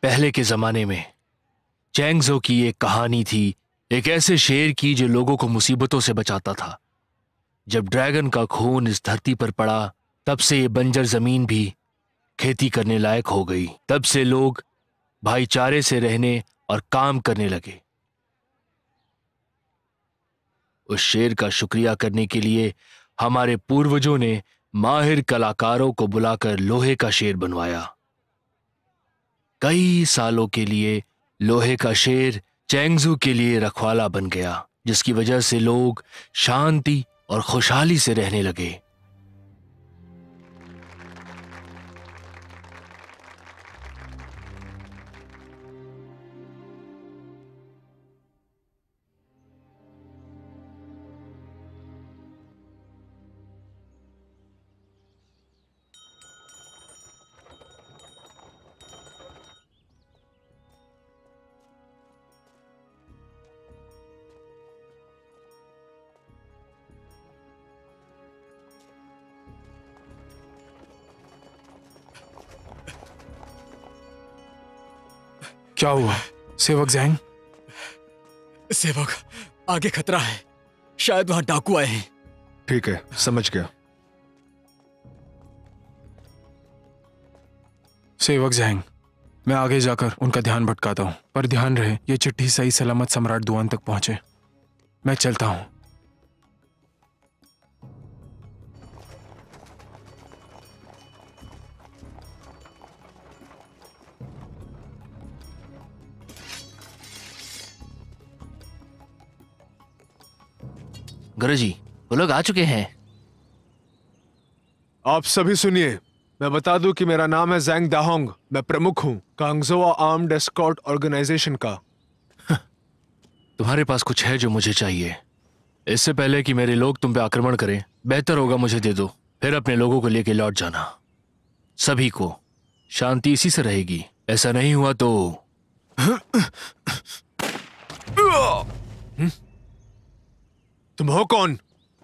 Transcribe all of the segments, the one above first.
पहले के जमाने में चैंगजो की एक कहानी थी, एक ऐसे शेर की जो लोगों को मुसीबतों से बचाता था। जब ड्रैगन का खून इस धरती पर पड़ा, तब से ये बंजर जमीन भी खेती करने लायक हो गई। तब से लोग भाईचारे से रहने और काम करने लगे। उस शेर का शुक्रिया करने के लिए हमारे पूर्वजों ने माहिर कलाकारों को बुलाकर लोहे का शेर बनवाया। कई सालों के लिए लोहे का शेर चैंगजू के लिए रखवाला बन गया, जिसकी वजह से लोग शांति और खुशहाली से रहने लगे। क्या हुआ सेवक ज़ैंग? सेवक, आगे खतरा है। शायद वहां डाकू आए हैं। ठीक है, समझ गया। सेवक ज़ैंग, मैं आगे जाकर उनका ध्यान भटकाता हूं, पर ध्यान रहे ये चिट्ठी सही सलामत सम्राट दुआन तक पहुंचे। मैं चलता हूं। गुरुजी, वो लोग आ चुके हैं। आप सभी सुनिए, मैं बता दूं कि मेरा नाम है ज़ैंग दाहोंग। मैं प्रमुख हूं कांगजो आर्म्ड एस्कॉर्ट ऑर्गेनाइजेशन का। तुम्हारे पास कुछ है जो मुझे चाहिए? इससे पहले कि मेरे लोग तुम पे आक्रमण करें, बेहतर होगा मुझे दे दो, फिर अपने लोगों को लेके लौट जाना। सभी को शांति इसी से रहेगी। ऐसा नहीं हुआ तो तुम हो कौन?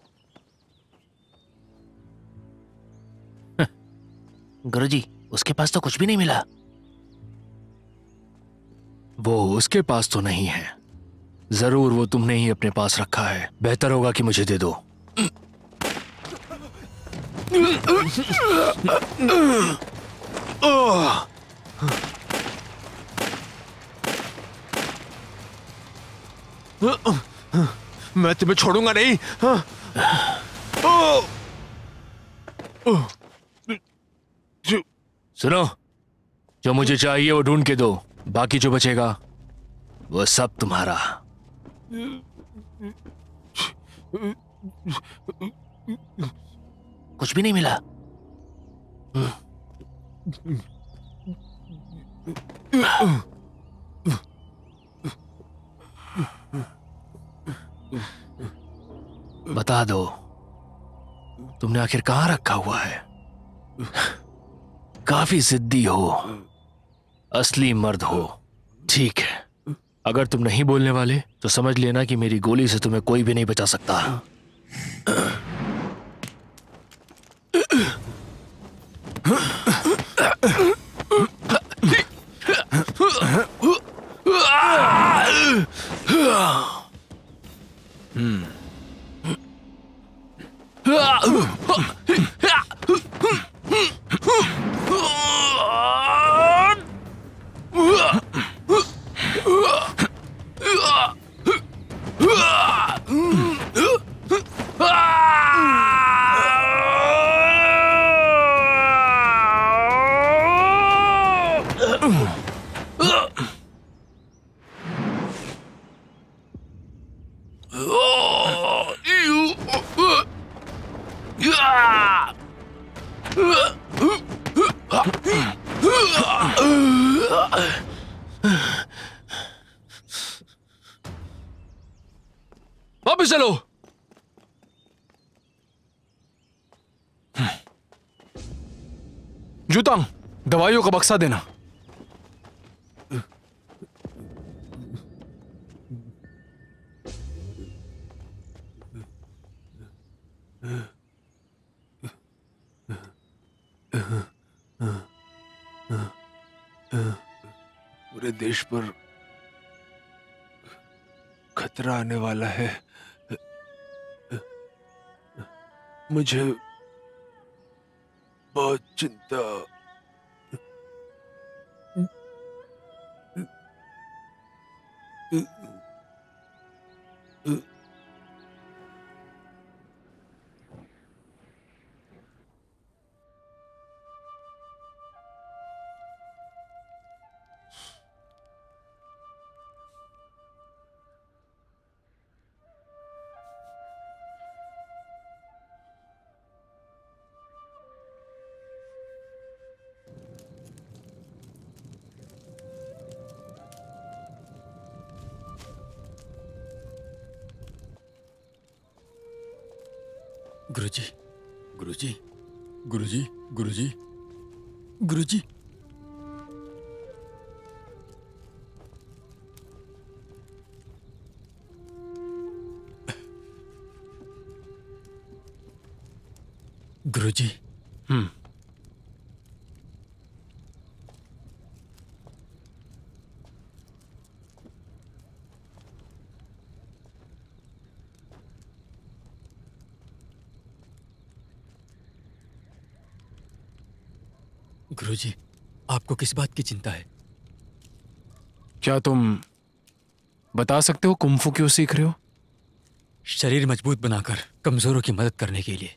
गुरुजी, उसके पास तो कुछ भी नहीं मिला। वो उसके पास तो नहीं है, जरूर वो तुमने ही अपने पास रखा है। बेहतर होगा कि मुझे दे दो। मैं तुम्हें छोड़ूंगा नहीं। सुनो, जो मुझे चाहिए वो ढूंढ के दो, बाकी जो बचेगा वो सब तुम्हारा। कुछ भी नहीं मिला। बता दो, तुमने आखिर कहां रखा हुआ है? काफी जिद्दी हो, असली मर्द हो। ठीक है, अगर तुम नहीं बोलने वाले तो समझ लेना कि मेरी गोली से तुम्हें कोई भी नहीं बचा सकता। वापस चलो। जूतांग, दवाइयों का बक्सा देना। देश पर खतरा आने वाला है। मुझे बहुत चिंता। गुरुजी, गुरुजी, गुरुजी, गुरुजी, गुरुजी। गुरुजी। गुरुजी, आपको किस बात की चिंता है? क्या तुम बता सकते हो कुंफू क्यों सीख रहे हो? शरीर मजबूत बनाकर कमजोरों की मदद करने के लिए।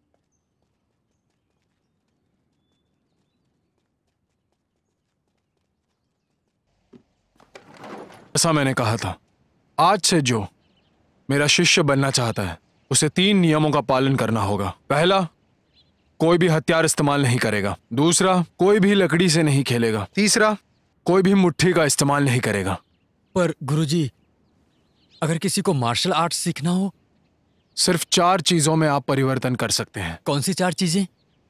ऐसा मैंने कहा था। आज से जो मेरा शिष्य बनना चाहता है उसे 3 नियमों का पालन करना होगा। पहला, कोई भी हथियार इस्तेमाल नहीं करेगा। दूसरा, कोई भी लकड़ी से नहीं खेलेगा। तीसरा, कोई भी मुट्ठी का इस्तेमाल नहीं करेगा। पर गुरुजी, अगर किसी को मार्शल आर्ट सीखना हो? सिर्फ 4 चीजों में आप परिवर्तन कर सकते हैं। कौन सी 4 चीजें?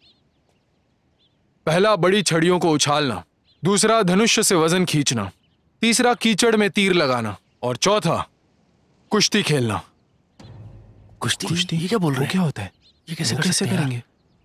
पहला, बड़ी छड़ियों को उछालना। दूसरा, धनुष्य से वजन खींचना। तीसरा, कीचड़ में तीर लगाना। और चौथा, कुश्ती खेलना। कुश्ती? ये क्या बोल रहे हैं? क्या होता है? ये कैसे कैसे करेंगे?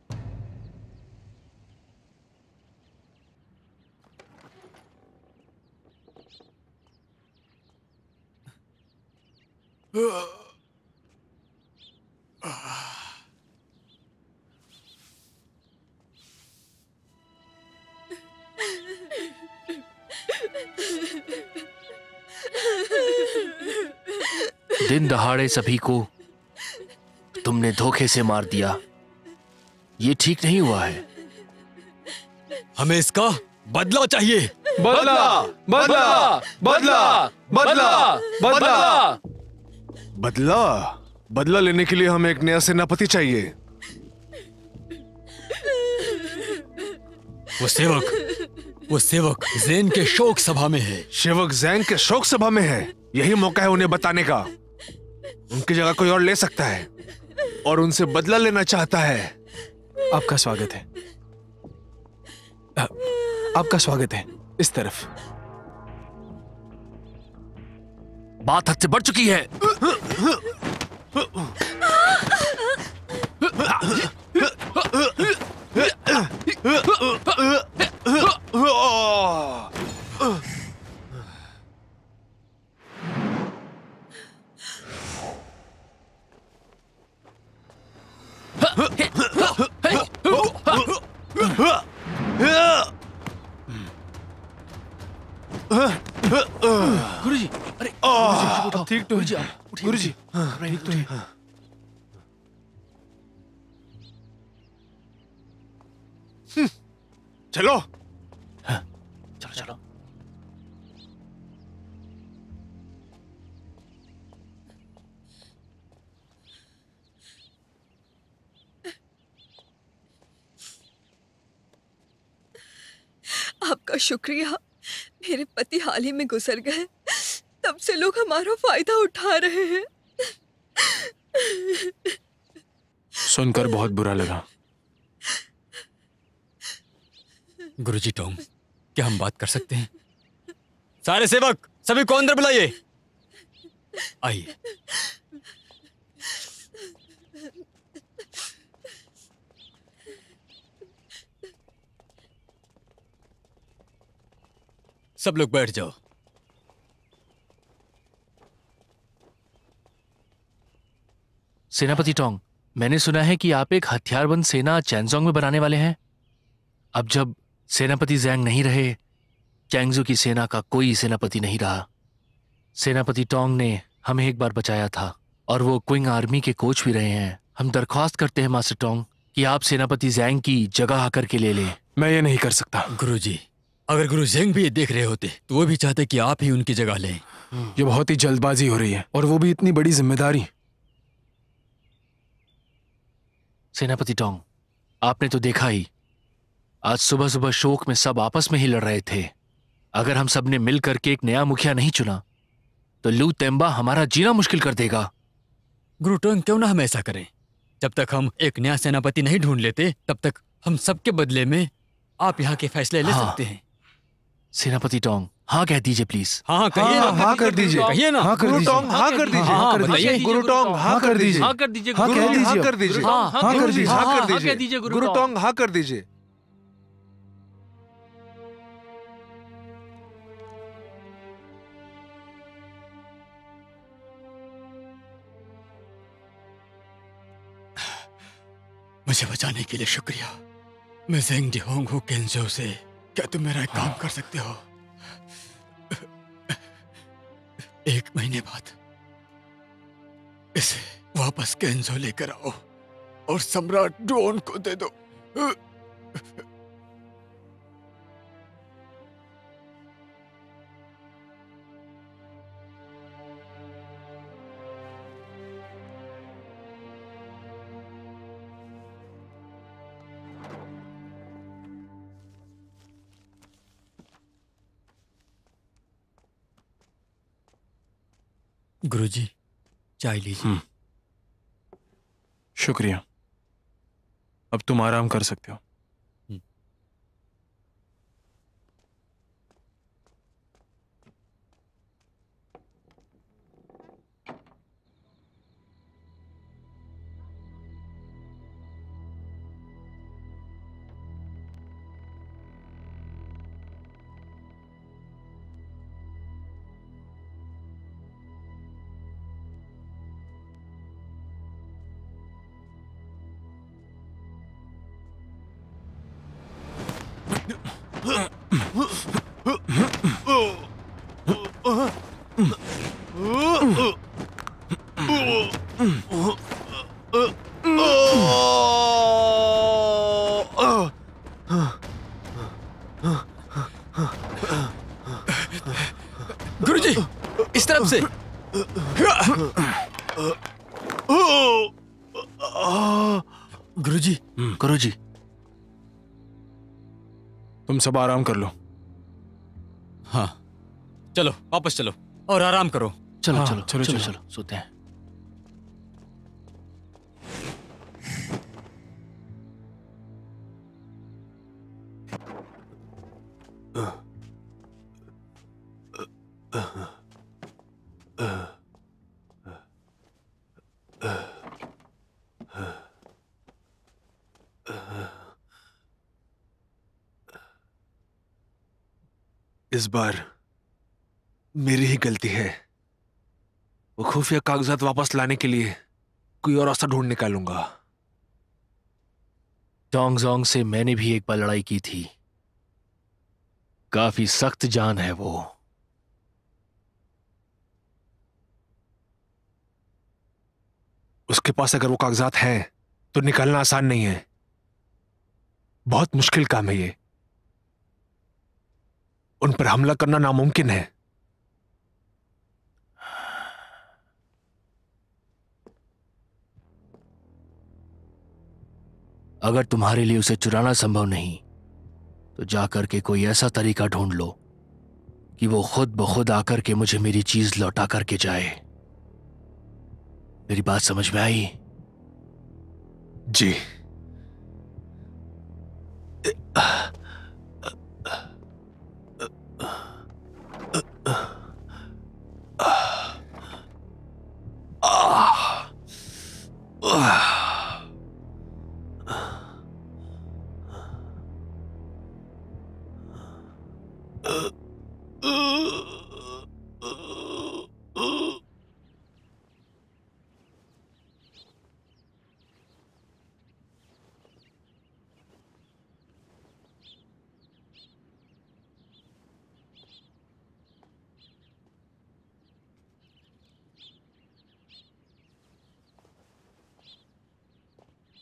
दिन दहाड़े सभी को तुमने धोखे से मार दिया। ये ठीक नहीं हुआ है। हमें इसका बदला चाहिए। बदला, बदला, बदला, बदला, बदला। बदला? बदला लेने के लिए हमें एक नया सेनापति चाहिए। वो सेवक ज़ेन के शोक सभा में है। सेवक ज़ैंग के शोक सभा में है। यही मौका है उन्हें बताने का। उनकी जगह कोई और ले सकता है और उनसे बदला लेना चाहता है। आपका स्वागत है। आपका स्वागत है। इस तरफ। बात हद से बढ़ चुकी है। गुरुजी, अरे ठीक तो गुरुजी, है। आप उठिए, गुरुजी, ठीक तो है। चलो। चलो चलो। आपका शुक्रिया। मेरे पति हाल ही में गुजर गए, तब से लोग हमारा फायदा उठा रहे हैं। सुनकर बहुत बुरा लगा। गुरुजी टोंग, क्या हम बात कर सकते हैं? सारे सेवक, सभी को अंदर बुलाइए। आइए। सब लोग बैठ जाओ। सेनापति टोंग, मैंने सुना है कि आप एक हथियारबंद सेना चैंगजोंग में बनाने वाले हैं। अब जब सेनापति ज़ैंग नहीं रहे, चैंगजू की सेना का कोई सेनापति नहीं रहा। सेनापति टोंग ने हमें एक बार बचाया था और वो क्विंग आर्मी के कोच भी रहे हैं। हम दरख्वास्त करते हैं मास्टर टोंग कि आप सेनापति ज़ैंग की जगह आकर के ले लें। मैं ये नहीं कर सकता। गुरुजी, अगर गुरु ज़ैंग भी ये देख रहे होते तो वो भी चाहते कि आप ही उनकी जगह लें। ये बहुत ही जल्दबाजी हो रही है, और वो भी इतनी बड़ी जिम्मेदारी। सेनापति टोंग, आपने तो देखा ही, आज सुबह सुबह शोक में सब आपस में ही लड़ रहे थे। अगर हम सब ने मिल करके एक नया मुखिया नहीं चुना तो लू तेंबा हमारा जीना मुश्किल कर देगा। गुरु टोंग, क्यों ना हम ऐसा करें? जब तक हम एक नया सेनापति नहीं ढूंढ लेते तब तक हम सबके बदले में आप यहाँ के फैसले ले सकते हैं। सेनापति टोंग, हाँ कह दीजिए प्लीज। हाँ कहिए ना। हाँ कर दीजिए, कहिए ना। हाँ कर गुरु दीजिए, टोंग हाँ कर दीजिए, हाँ, बताइए। गुरु टोंग हाँ कर दीजिए, हाँ कर दीजिए, हाँ गुरु कह टोंग, दीजिए, हाँ कर दीजिए, हाँ हाँ कर दीजिए, हाँ हाँ कर कह दीजिए, दीजिए, गुरु टोंग हाँ कर दीजिए। मुझे बचाने के लिए शुक्रिया। मैं ज़ैंग जिहोंग हूँ कैंजो से। क्या तुम मेरा एक काम कर सकते हो? 1 महीने बाद इसे वापस कैंजो लेकर आओ और सम्राट ड्रोन को दे दो। गुरुजी, चाय लीजिए। शुक्रिया। अब तुम आराम कर सकते हो। गुरुजी, इस तरफ से। गुरुजी। गुरुजी, तुम सब आराम कर लो। हाँ, चलो वापस चलो और आराम करो। चलो हाँ, चलो चलो, चलो चलो। चलो सोते हैं। इस बार मेरी ही गलती है। वो खुफिया कागजात वापस लाने के लिए कोई और रास्ता ढूंढ निकालूंगा। टोंगजोंग से मैंने भी एक बार लड़ाई की थी। काफी सख्त जान है वो। उसके पास अगर वो कागजात हैं तो निकालना आसान नहीं है। बहुत मुश्किल काम है ये। उन पर हमला करना नामुमकिन है। अगर तुम्हारे लिए उसे चुराना संभव नहीं तो जाकर के कोई ऐसा तरीका ढूंढ लो कि वो खुद ब खुद आकर के मुझे मेरी चीज लौटा करके जाए। मेरी बात समझ में आई? जी।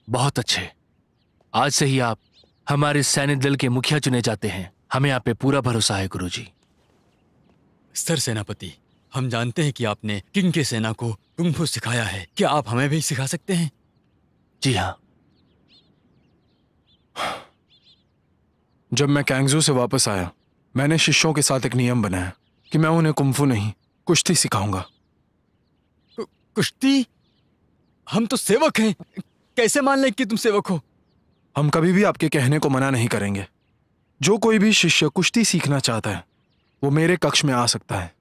बहुत अच्छे। आज से ही आप हमारे सैन्य दल के मुखिया चुने जाते हैं। हमें आप पे पूरा भरोसा है गुरुजी। सर सेनापति, हम जानते हैं कि आपने किंग के सेना को कुंग-फू सिखाया है। क्या आप हमें भी सिखा सकते हैं? जी हाँ। जब मैं कैंगजू से वापस आया, मैंने शिष्यों के साथ एक नियम बनाया कि मैं उन्हें कुंफू नहीं, कुश्ती सिखाऊंगा। कुश्ती? हम तो सेवक हैं, कैसे मान लें कि तुम सेवक हो? हम कभी भी आपके कहने को मना नहीं करेंगे। जो कोई भी शिष्य कुश्ती सीखना चाहता है वो मेरे कक्ष में आ सकता है।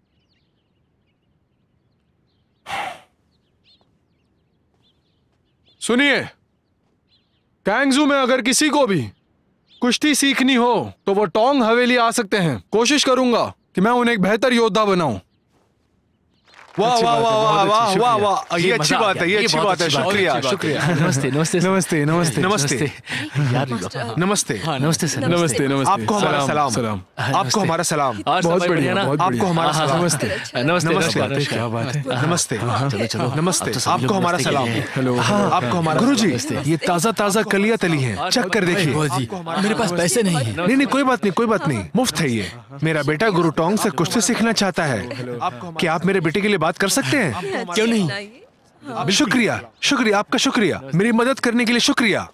सुनिए, कैंगजू में अगर किसी को भी कुश्ती सीखनी हो तो वो टोंग हवेली आ सकते हैं। कोशिश करूंगा कि मैं उन्हें एक बेहतर योद्धा बनाऊं। वाह वाह वाह वाह वाह वाह वाह, ये अच्छी मजा आ बात है, गया। ये अच्छी बात है। शुक्रिया शुक्रिया। नमस्ते नमस्ते नमस्ते नमस्ते नमस्ते यार। नमस्ते नमस्ते सर। नमस्ते नमस्ते। आपको हमारा सलाम। सलाम। आपको हमारा सलाम। और सब बहुत भाई बढ़िया, ना? बहुत आपको बढ़िया। हमारा सलाम। नमस्ते नमस्ते नमस्ते। क्या बात है। नमस्ते। चलो चलो। नमस्ते। अब तो सब लोग आपको हमारा नमस्ते सलाम। कह रहे हैं। हेलो। आपको हमारा गुरुजी, ये ताजा ताजा कलियां तली हैं, चख कर देखिए। बुआ जी, मेरे पास पैसे नहीं हैं। नहीं नहीं, कोई बात नहीं, कोई बात नहीं, मुफ्त है ये। मेरा बेटा गुरु टोंग से कुश्ती सीखना चाहता है। क्या आप मेरे बेटे के लिए बात कर सकते हैं? क्यों नहीं? शुक्रिया शुक्रिया, आपका शुक्रिया, मेरी मदद करने के लिए शुक्रिया।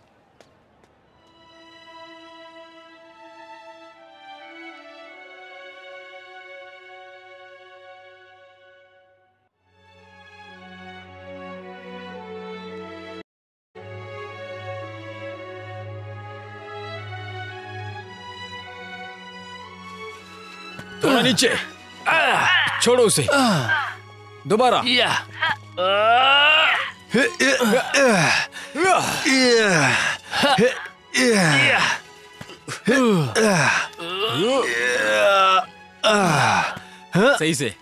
थोड़ा नीचे, छोड़ो उसे। दोबारा। सही से।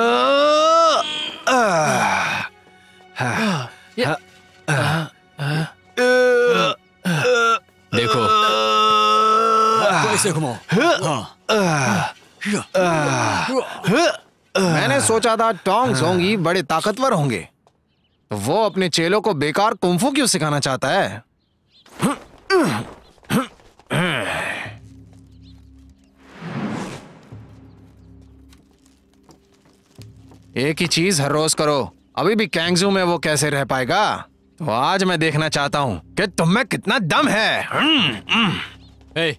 देखो, तो इसे घुमाओ। मैंने सोचा था टोंग ज़ोंगी बड़े ताकतवर होंगे, तो वो अपने चेलों को बेकार कुंफू क्यों सिखाना चाहता है? एक ही चीज हर रोज करो। अभी भी कैंगजू में वो कैसे रह पाएगा? तो आज मैं देखना चाहता हूं कि तुम में कितना दम है। ए,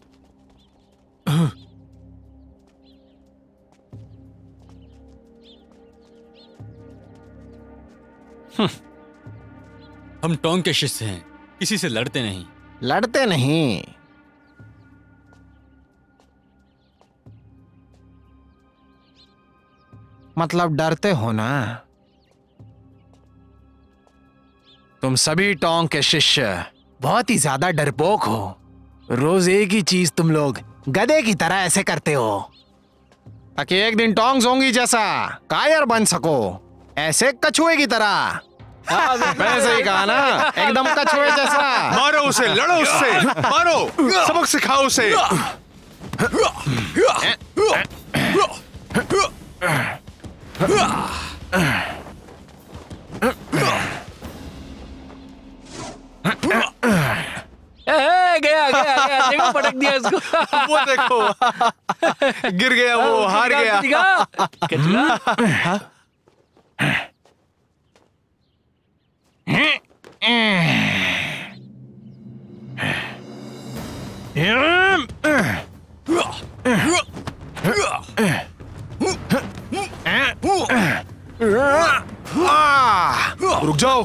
हम टोंग के शिष्य हैं, किसी से लड़ते नहीं। लड़ते नहीं? मतलब डरते हो ना? तुम सभी टोंग के शिष्य बहुत ही ज्यादा डरपोक हो। रोज एक ही चीज तुम लोग गधे की तरह ऐसे करते हो ताकि एक दिन टोंग ज़ोंगी जैसा कायर बन सको, ऐसे कछुए की तरह। मैंने सही कहा ना? एकदम कछुए जैसा। मारो उसे, लड़ो उससे, मारो, सबक सिखाओ उसे। गया गया गया, देखो पटक दिया इसको। वो देखो, गिर गया, वो हार गया। कचरा। रुक जाओ।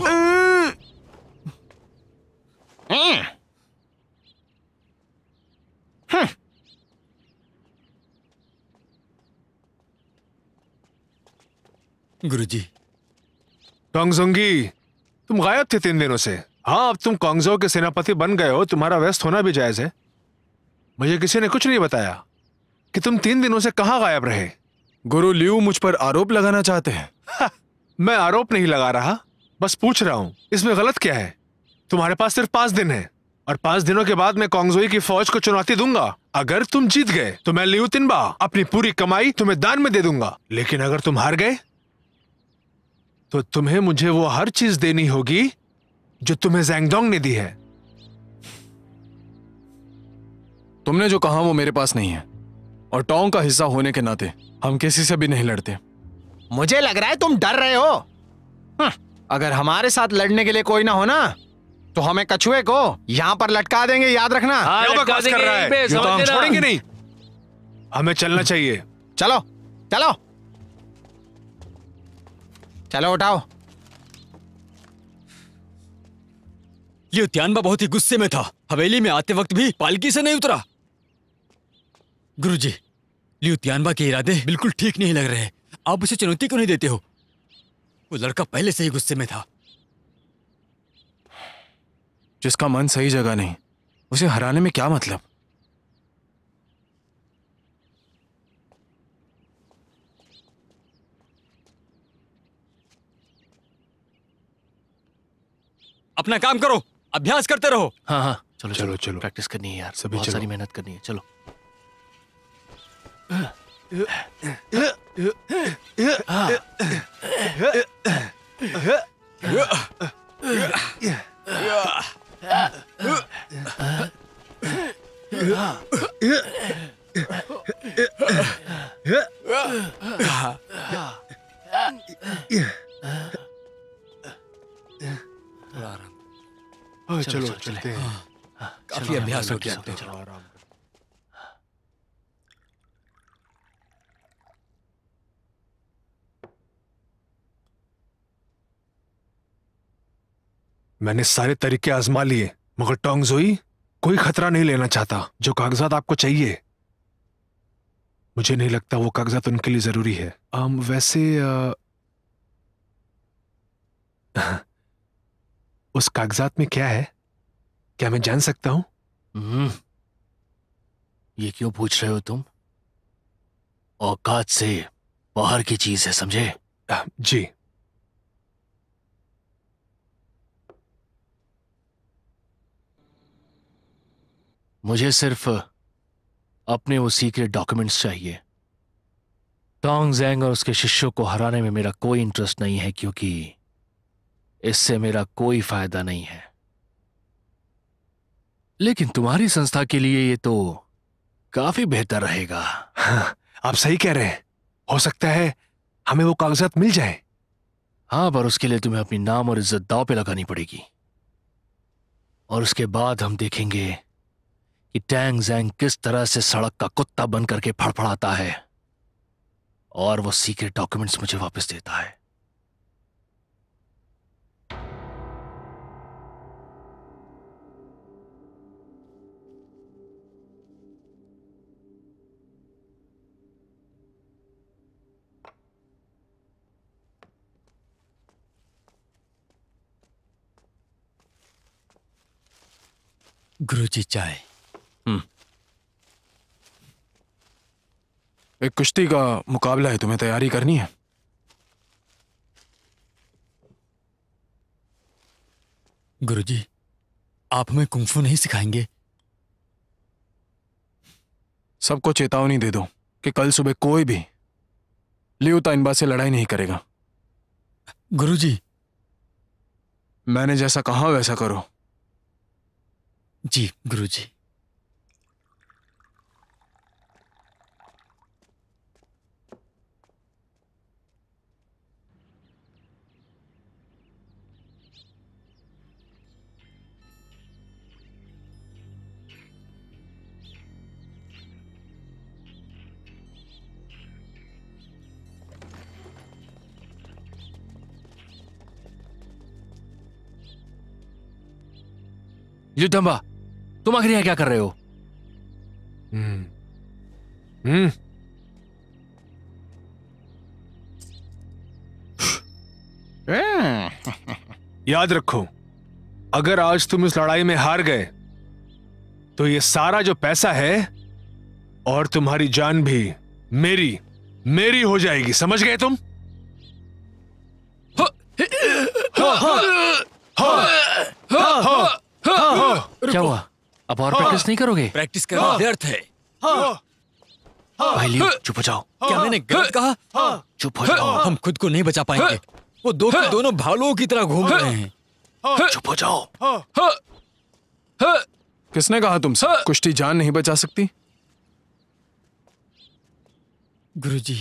गुरुजी। टोंग ज़ोंगी, तुम गायब थे 3 दिनों से। हाँ, अब तुम कांगझोउ के सेनापति बन गए हो, तुम्हारा व्यस्त होना भी जायज है। मुझे किसी ने कुछ नहीं बताया कि तुम 3 दिनों से कहाँ गायब रहे। गुरु लियू मुझ पर आरोप लगाना चाहते हैं। मैं आरोप नहीं लगा रहा, बस पूछ रहा हूं, इसमें गलत क्या है? तुम्हारे पास सिर्फ 5 दिन है और 5 दिनों के बाद मैं कांगझोउ की फौज को चुनौती दूंगा। अगर तुम जीत गए तो मैं लियू तिनबा अपनी पूरी कमाई तुम्हें दान में दे दूंगा, लेकिन अगर तुम हार गए तो तुम्हें मुझे वो हर चीज देनी होगी जो तुम्हें ज़ैंगडोंग ने दी है। तुमने जो कहा वो मेरे पास नहीं है, और टोंग का हिस्सा होने के नाते हम किसी से भी नहीं लड़ते। मुझे लग रहा है तुम डर रहे हो। अगर हमारे साथ लड़ने के लिए कोई ना हो ना, तो हमें कछुए को यहाँ पर लटका देंगे, याद रखना। हाँ, क्या लटका बकवास कर देंगे रहा यहीं पे, है? ये तो समझ हम लेना। छोड़ेंगे नहीं। हमें चलना चाहिए। चलो चलो चलो, उठाओ। लिu तियानबा बहुत ही गुस्से में था। हवेली में आते वक्त भी पालकी से नहीं उतरा। गुरुजी, लिu तियानबा के इरादे बिल्कुल ठीक नहीं लग रहे। आप उसे चुनौती क्यों नहीं देते हो? वो लड़का पहले से ही गुस्से में था। जिसका मन सही जगह नहीं, उसे हराने में क्या मतलब? अपना काम करो, अभ्यास करते रहो। हाँ हाँ, चलो चलो, चलो। प्रैक्टिस करनी है यार, सभी बहुत चलो। सारी मेहनत करनी है। चलो। चलो चलते हैं। काफी अभ्यास हो गया। चलो आराम करो। मैंने सारे तरीके आजमा लिए, मगर टोंगज़ोई कोई खतरा नहीं लेना चाहता। जो कागजात आपको चाहिए, मुझे नहीं लगता वो कागजात उनके लिए जरूरी है। वैसे उस कागजात में क्या है, क्या मैं जान सकता हूं? ये क्यों पूछ रहे हो तुम? औकात से बाहर की चीज है, समझे? जी। मुझे सिर्फ अपने वो सीक्रेट डॉक्यूमेंट्स चाहिए। टोंग ज़ैंग और उसके शिष्यों को हराने में मेरा कोई इंटरेस्ट नहीं है, क्योंकि इससे मेरा कोई फायदा नहीं है। लेकिन तुम्हारी संस्था के लिए ये तो काफी बेहतर रहेगा। हाँ, आप सही कह रहे हैं। हो सकता है हमें वो कागजात मिल जाए। हाँ, पर उसके लिए तुम्हें अपनी नाम और इज्जत दांव पे लगानी पड़ेगी। और उसके बाद हम देखेंगे कि टैंग ज़ैंग किस तरह से सड़क का कुत्ता बन करके फड़फड़ाता है और वो सीक्रेट डॉक्यूमेंट्स मुझे वापस देता है। गुरुजी, चाय। एक कुश्ती का मुकाबला है, तुम्हें तैयारी करनी है। गुरुजी, आप हमें कुंफू नहीं सिखाएंगे? सबको चेतावनी दे दो कि कल सुबह कोई भी लिu तियानबा से लड़ाई नहीं करेगा। गुरुजी। मैंने जैसा कहा वैसा करो। जी गुरुजी। लिu तियानबा, तुम आखिर यहाँ क्या कर रहे हो? याद रखो, अगर आज तुम इस लड़ाई में हार गए तो ये सारा जो पैसा है और तुम्हारी जान भी मेरी हो जाएगी। समझ गए तुम? क्या हुआ? अब और प्रैक्टिस नहीं करोगे? प्रैक्टिस करना व्यर्थ है। भाई लिu, चुप हो जाओ। क्या मैंने गलत कहा? चुप हो जाओ। हम खुद को नहीं बचा पाएंगे। वो दो के दोनों भालुओं की तरह घूम रहे हैं। चुप हो जाओ। किसने कहा तुमसे कुश्ती जान नहीं बचा सकती? गुरुजी।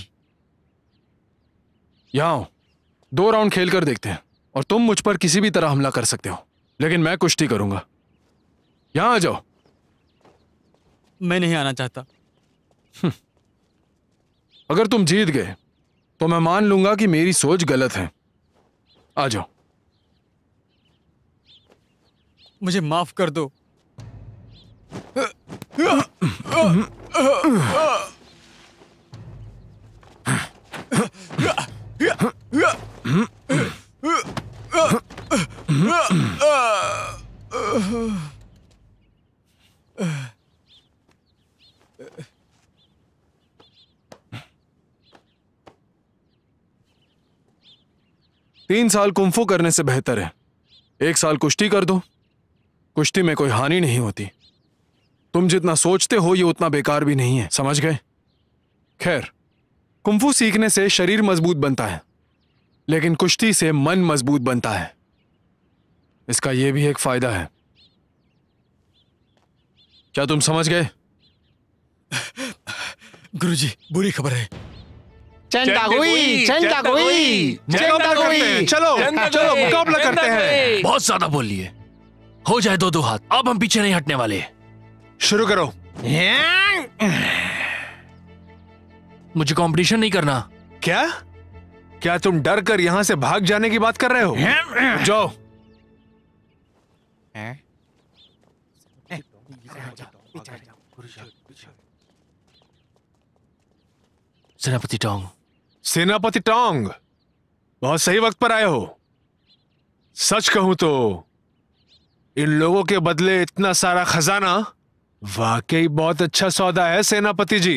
यहाँ आओ, 2 राउंड खेल कर देखते हैं और तुम मुझ पर किसी भी तरह हमला कर सकते हो, लेकिन मैं कुश्ती करूंगा। यहाँ आ जाओ। मैं नहीं आना चाहता। अगर तुम जीत गए तो मैं मान लूंगा कि मेरी सोच गलत है। आ जाओ। मुझे माफ कर दो। तीन साल कुंफू करने से बेहतर है 1 साल कुश्ती कर दो। कुश्ती में कोई हानि नहीं होती। तुम जितना सोचते हो ये उतना बेकार भी नहीं है, समझ गए? खैर, कुंफू सीखने से शरीर मजबूत बनता है, लेकिन कुश्ती से मन मजबूत बनता है। इसका यह भी एक फायदा है। क्या तुम समझ गए? गुरुजी, बुरी खबर है। चलो चलो मुकाबला करते हैं। बहुत ज्यादा बोल लिए। हो जाए 2-2 हाथ। अब हम पीछे नहीं हटने वाले। शुरू करो। मुझे कंपटीशन नहीं करना। क्या क्या तुम डर कर यहां से भाग जाने की बात कर रहे हो? जाओ। सेनापति टोंग। सेनापति टोंग, बहुत सही वक्त पर आए हो। सच कहूं तो इन लोगों के बदले इतना सारा खजाना वाकई बहुत अच्छा सौदा है सेनापति जी।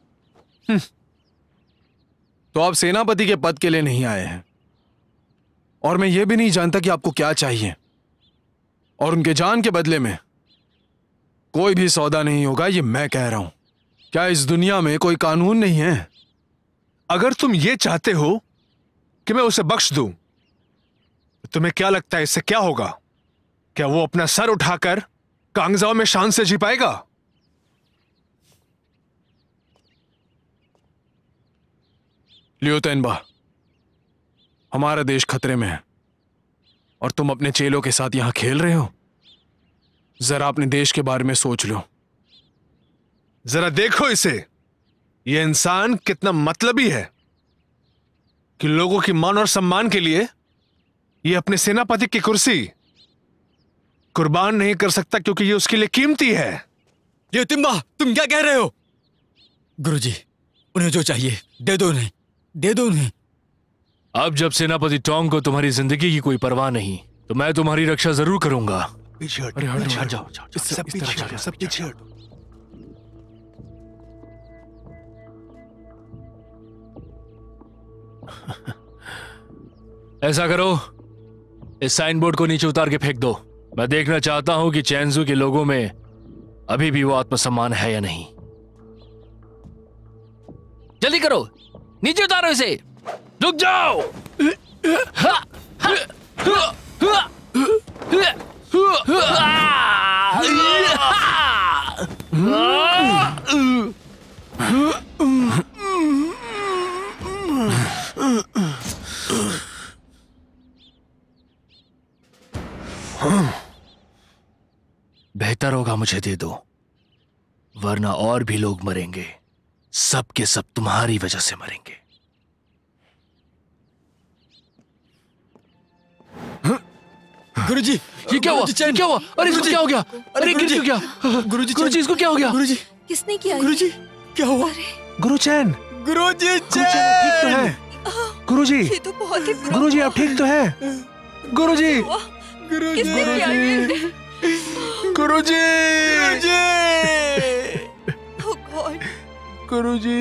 तो आप सेनापति के पद के लिए नहीं आए हैं, और मैं यह भी नहीं जानता कि आपको क्या चाहिए। और उनके जान के बदले में कोई भी सौदा नहीं होगा, ये मैं कह रहा हूं। क्या इस दुनिया में कोई कानून नहीं है? अगर तुम ये चाहते हो कि मैं उसे बख्श दूं, तो तुम्हें क्या लगता है इससे क्या होगा? क्या वो अपना सर उठाकर कांगजाओ में शान से जी पाएगा? लियो तेनबा, हमारा देश खतरे में है और तुम अपने चेलों के साथ यहां खेल रहे हो। जरा अपने देश के बारे में सोच लो। जरा देखो इसे। यह इंसान कितना मतलबी है कि लोगों की मान और सम्मान के लिए यह अपने सेनापति की कुर्सी कुर्बान नहीं कर सकता, क्योंकि यह उसके लिए कीमती है। ये तिम्बा, तुम क्या कह रहे हो? गुरुजी, उन्हें जो चाहिए दे दो उन्हें, दे दो उन्हें। अब जब सेनापति टोंग को तुम्हारी जिंदगी की कोई परवाह नहीं, तो मैं तुम्हारी रक्षा जरूर करूंगा। अरे हट जाओ, सब पीछे हटो। ऐसा करो, इस साइन बोर्ड को नीचे उतार के फेंक दो। मैं देखना चाहता हूं कि चैंगज़ू के लोगों में अभी भी वो आत्मसम्मान है या नहीं। जल्दी करो, नीचे उतारो इसे। रुक जाओ। बेहतर होगा मुझे दे दो, वरना और भी लोग मरेंगे। सब के सब तुम्हारी वजह से मरेंगे। गुरुजी, ये क्या हुआ? क्या हुआ? अरे इसको क्या हो गया? अरे गिर क्यों गया? गुरुजी इसको क्या हो गया? गुरुजी, किसने किया? गुरुजी, क्या हुआ? गुरुचैन, गुरुजी, ठीक तो है? गुरुजी, ये तो बहुत ही बुरा गुरुजी हुआ। आप ठीक तो है? गुरुजी, किसने किया ये? गुरुजी, Oh God! गुरुजी,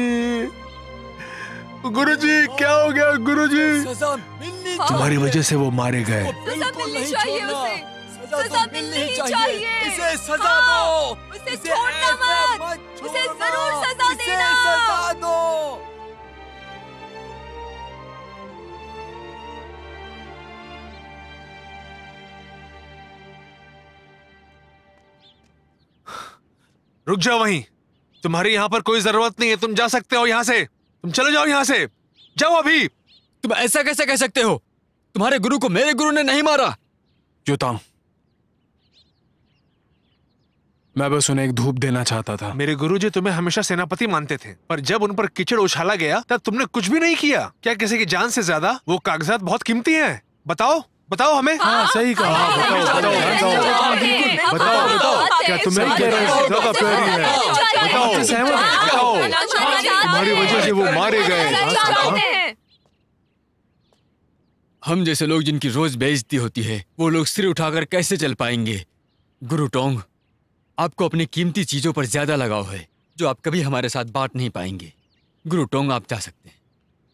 गुरुजी क्या हो गया? गुरुजी, सजा मिलनी तुम्हारी वजह से वो मारे गए। सजा मिलनी चाहिए उसे। सजा मिलनी चाहिए। इसे सजा दो। उसे छोड़ना मत। उसे जरूर सजा देना। सजा दो। रुक जाओ वहीं। तुम्हारी यहाँ पर कोई जरूरत नहीं है, तुम जा सकते हो यहाँ से। तुम चले जाओ यहाँ से, जाओ अभी। तुम ऐसा कैसे कह सकते हो? तुम्हारे गुरु को मेरे गुरु ने नहीं मारा। जुतांग, मैं बस उन्हें एक धूप देना चाहता था। मेरे गुरुजी तुम्हें हमेशा सेनापति मानते थे, पर जब उन पर कीचड़ उछाला गया तब तुमने कुछ भी नहीं किया। क्या किसी की जान से ज्यादा वो कागजात बहुत कीमती हैं? बताओ बताओ हमें। हाँ सही कहा। बताओ क्या तुम्हें ज्यादा प्यारी है? बताओ सहमत है? बताओ तुम्हारी वजह से वो मारे गए। हम जैसे लोग जिनकी रोज बेइज्जती होती है, वो लोग सिर उठाकर कैसे चल पाएंगे? गुरु टोंग, आपको अपनी कीमती चीजों पर ज्यादा लगाव है जो आप कभी हमारे साथ बांट नहीं पाएंगे। गुरु टोंग, आप जा सकते हैं।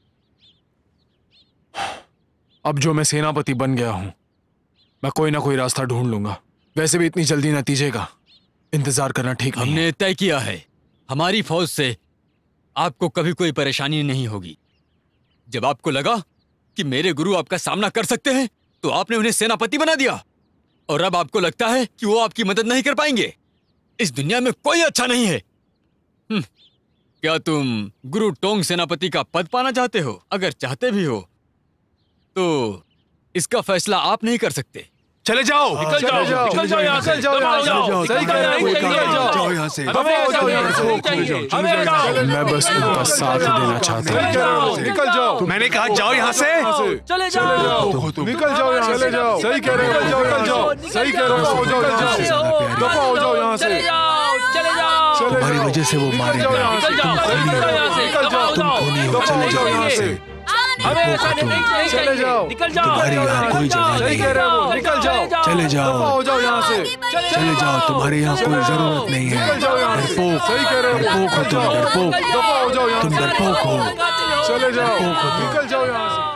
अब जो मैं सेनापति बन गया हूं, मैं कोई ना कोई रास्ता ढूंढ लूंगा। वैसे भी इतनी जल्दी नतीजे का इंतजार करना ठीक नहीं है। हमने तय किया है, हमारी फौज से आपको कभी कोई परेशानी नहीं होगी। जब आपको लगा कि मेरे गुरु आपका सामना कर सकते हैं, तो आपने उन्हें सेनापति बना दिया, और अब आपको लगता है कि वो आपकी मदद नहीं कर पाएंगे। इस दुनिया में कोई अच्छा नहीं है। क्या तुम गुरु टोंग सेनापति का पद पाना चाहते हो? अगर चाहते भी हो तो इसका फैसला आप नहीं कर सकते। चले जाओ, निकल जाओ यहाँ से, जाओ यहाँ से। मैं बस उनका साथ देना चाहता हूँ। निकल जाओ। मैंने कहा जाओ यहाँ से। चले जाओ, निकल जाओ यहाँ से। सही कह रहे हो, निकल जाओ। सही कह रहे हो, दफा हो जाओ यहाँ से। चले जाओ। तुम्हारी वजह से वो मारे गए। तुम खूनी हो, चले जाओ यहाँ से। हमें ऐसा नहीं चले जाओ। निकल जाओ। तुम्हारी यहाँ कोई जगह नहीं है। निकल जाओ। चले जाओ, हो जाओ यहाँ से। चले जाओ। तुम्हारे यहाँ कोई जरूरत नहीं है। डरपोक, सही कह रहे हो। डरपोक हो तुम, डरपोक। दफा हो जाओ यहाँ तुम से। डरपोक हो। चले जाओ, डरपोक हो तुम। निकल जाओ यहाँ से।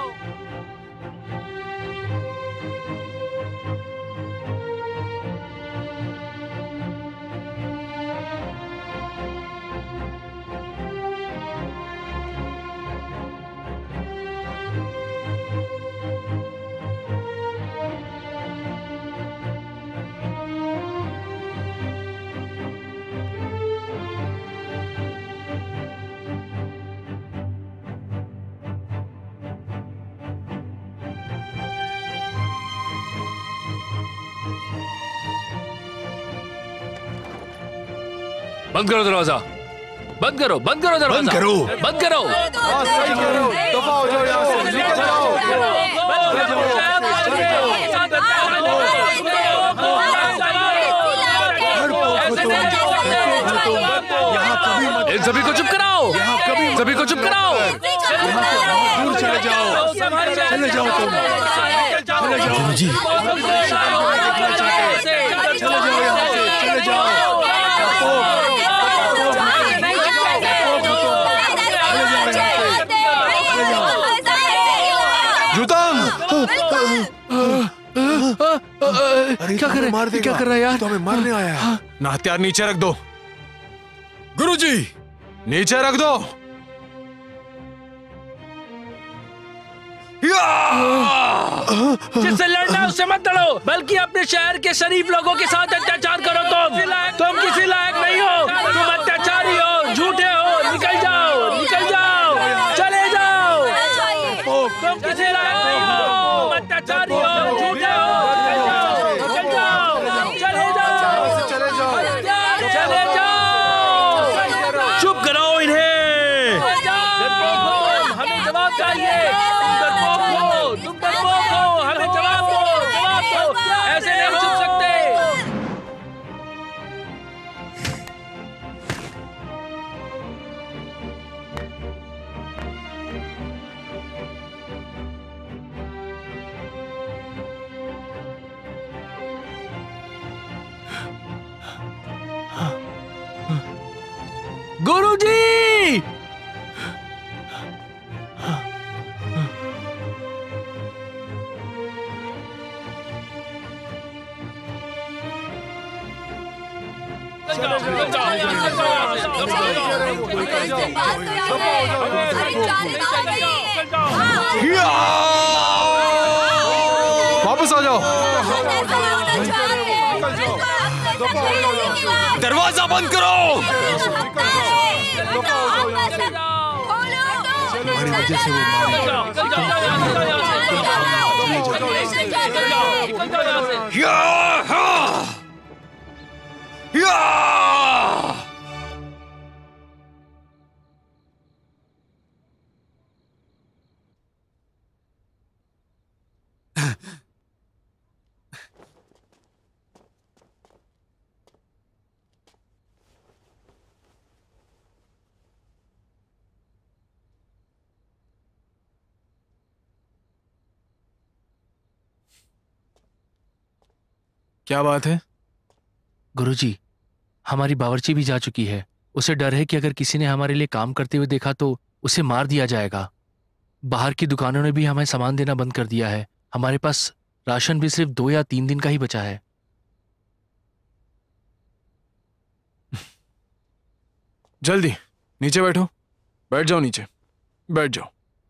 बंद करो दरवाजा, बंद करो, बंद करो दरवाजा, बंद करो। बंद करो। हाँ सही कह रहे हो। दफा हो जाओ यहाँ से। निकल जाओ। इन सभी को चुप कराओ, सभी को चुप कराओ। दूर चले जाओ, चले जाओ तुम। चले जाओ गुरुजी, चले जाओ यहाँ से, चले जाओ। क्या कर रहा है? क्या कर रहा है यार? तो हमें मारने आया है। ना हथियार नीचे रख दो। गुरुजी, नीचे रख दो। जिससे लड़ना उससे मत लड़ो, बल्कि अपने शहर के शरीफ लोगों के साथ अत्याचार करो। तुम किसी लायक नहीं हो, तुम अत्याचारी हो, झूठे हो। निकल जाओ, निकल जाओ, चले जाओ। तुम किसी लायक नहीं हो, तुम अत्याचारी हो, झूठे हो। निकल जाओ, चले जाओ, चले जाओ। चले जाओ। चुप कराओ इन्हें। डरपोक हो, हमें जवाब चाहिए। तुम डरपोक हो, तुम डरपोक हो, हमें जवाब दो, जवाब दो। ऐसे नहीं चुप सकते। गुरुजी! वापस आ जाओ। दरवाजा बंद करो। हमारी वजह से वो क्या बात है? गुरुजी, हमारी बावर्ची भी जा चुकी है। उसे डर है कि अगर किसी ने हमारे लिए काम करते हुए देखा तो उसे मार दिया जाएगा। बाहर की दुकानों ने भी हमें सामान देना बंद कर दिया है। हमारे पास राशन भी सिर्फ 2 या 3 दिन का ही बचा है। जल्दी नीचे बैठो। बैठ जाओ, नीचे बैठ जाओ।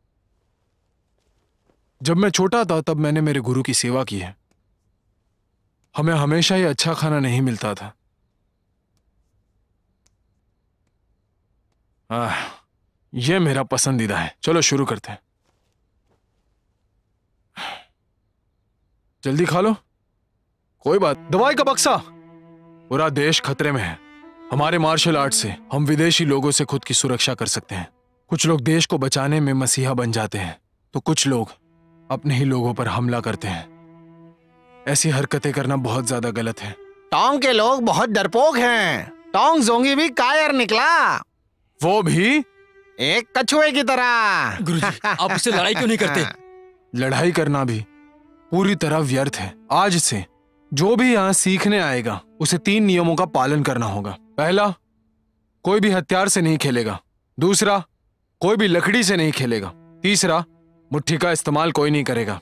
जब मैं छोटा था तब मैंने मेरे गुरु की सेवा की है। हमें हमेशा ही अच्छा खाना नहीं मिलता था। यह मेरा पसंदीदा है। चलो शुरू करते हैं। जल्दी खा लो। कोई बात। दवाई का बक्सा। पूरा देश खतरे में है। हमारे मार्शल आर्ट से हम विदेशी लोगों से खुद की सुरक्षा कर सकते हैं। कुछ लोग देश को बचाने में मसीहा बन जाते हैं तो कुछ लोग अपने ही लोगों पर हमला करते हैं। ऐसी हरकतें करना बहुत ज्यादा गलत है। टोंग के लोग बहुत डरपोक हैं। टोंग जोंगी भी कायर निकला, वो भी एक कछुए की तरह। गुरुजी, आप उससे लड़ाई क्यों नहीं करते? लड़ाई करना भी पूरी तरह व्यर्थ है। आज से जो भी यहाँ सीखने आएगा उसे 3 नियमों का पालन करना होगा। पहला, कोई भी हथियार से नहीं खेलेगा। दूसरा, कोई भी लकड़ी से नहीं खेलेगा। तीसरा, मुट्ठी का इस्तेमाल कोई नहीं करेगा।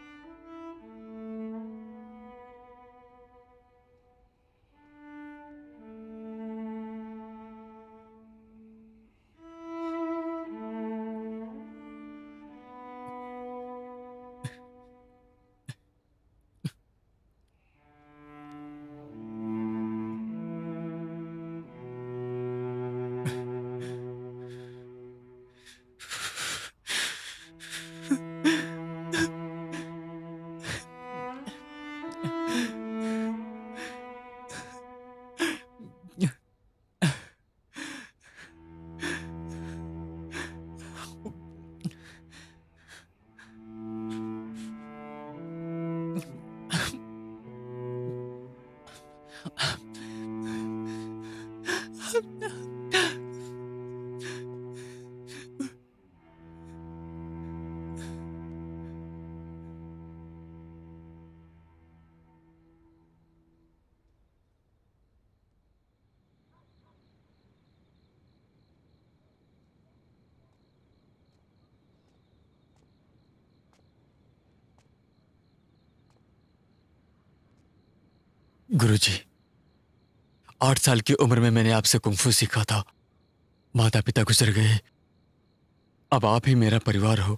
गुरुजी, 8 साल की उम्र में मैंने आपसे कुंफू सीखा था। माता पिता गुजर गए, अब आप ही मेरा परिवार हो,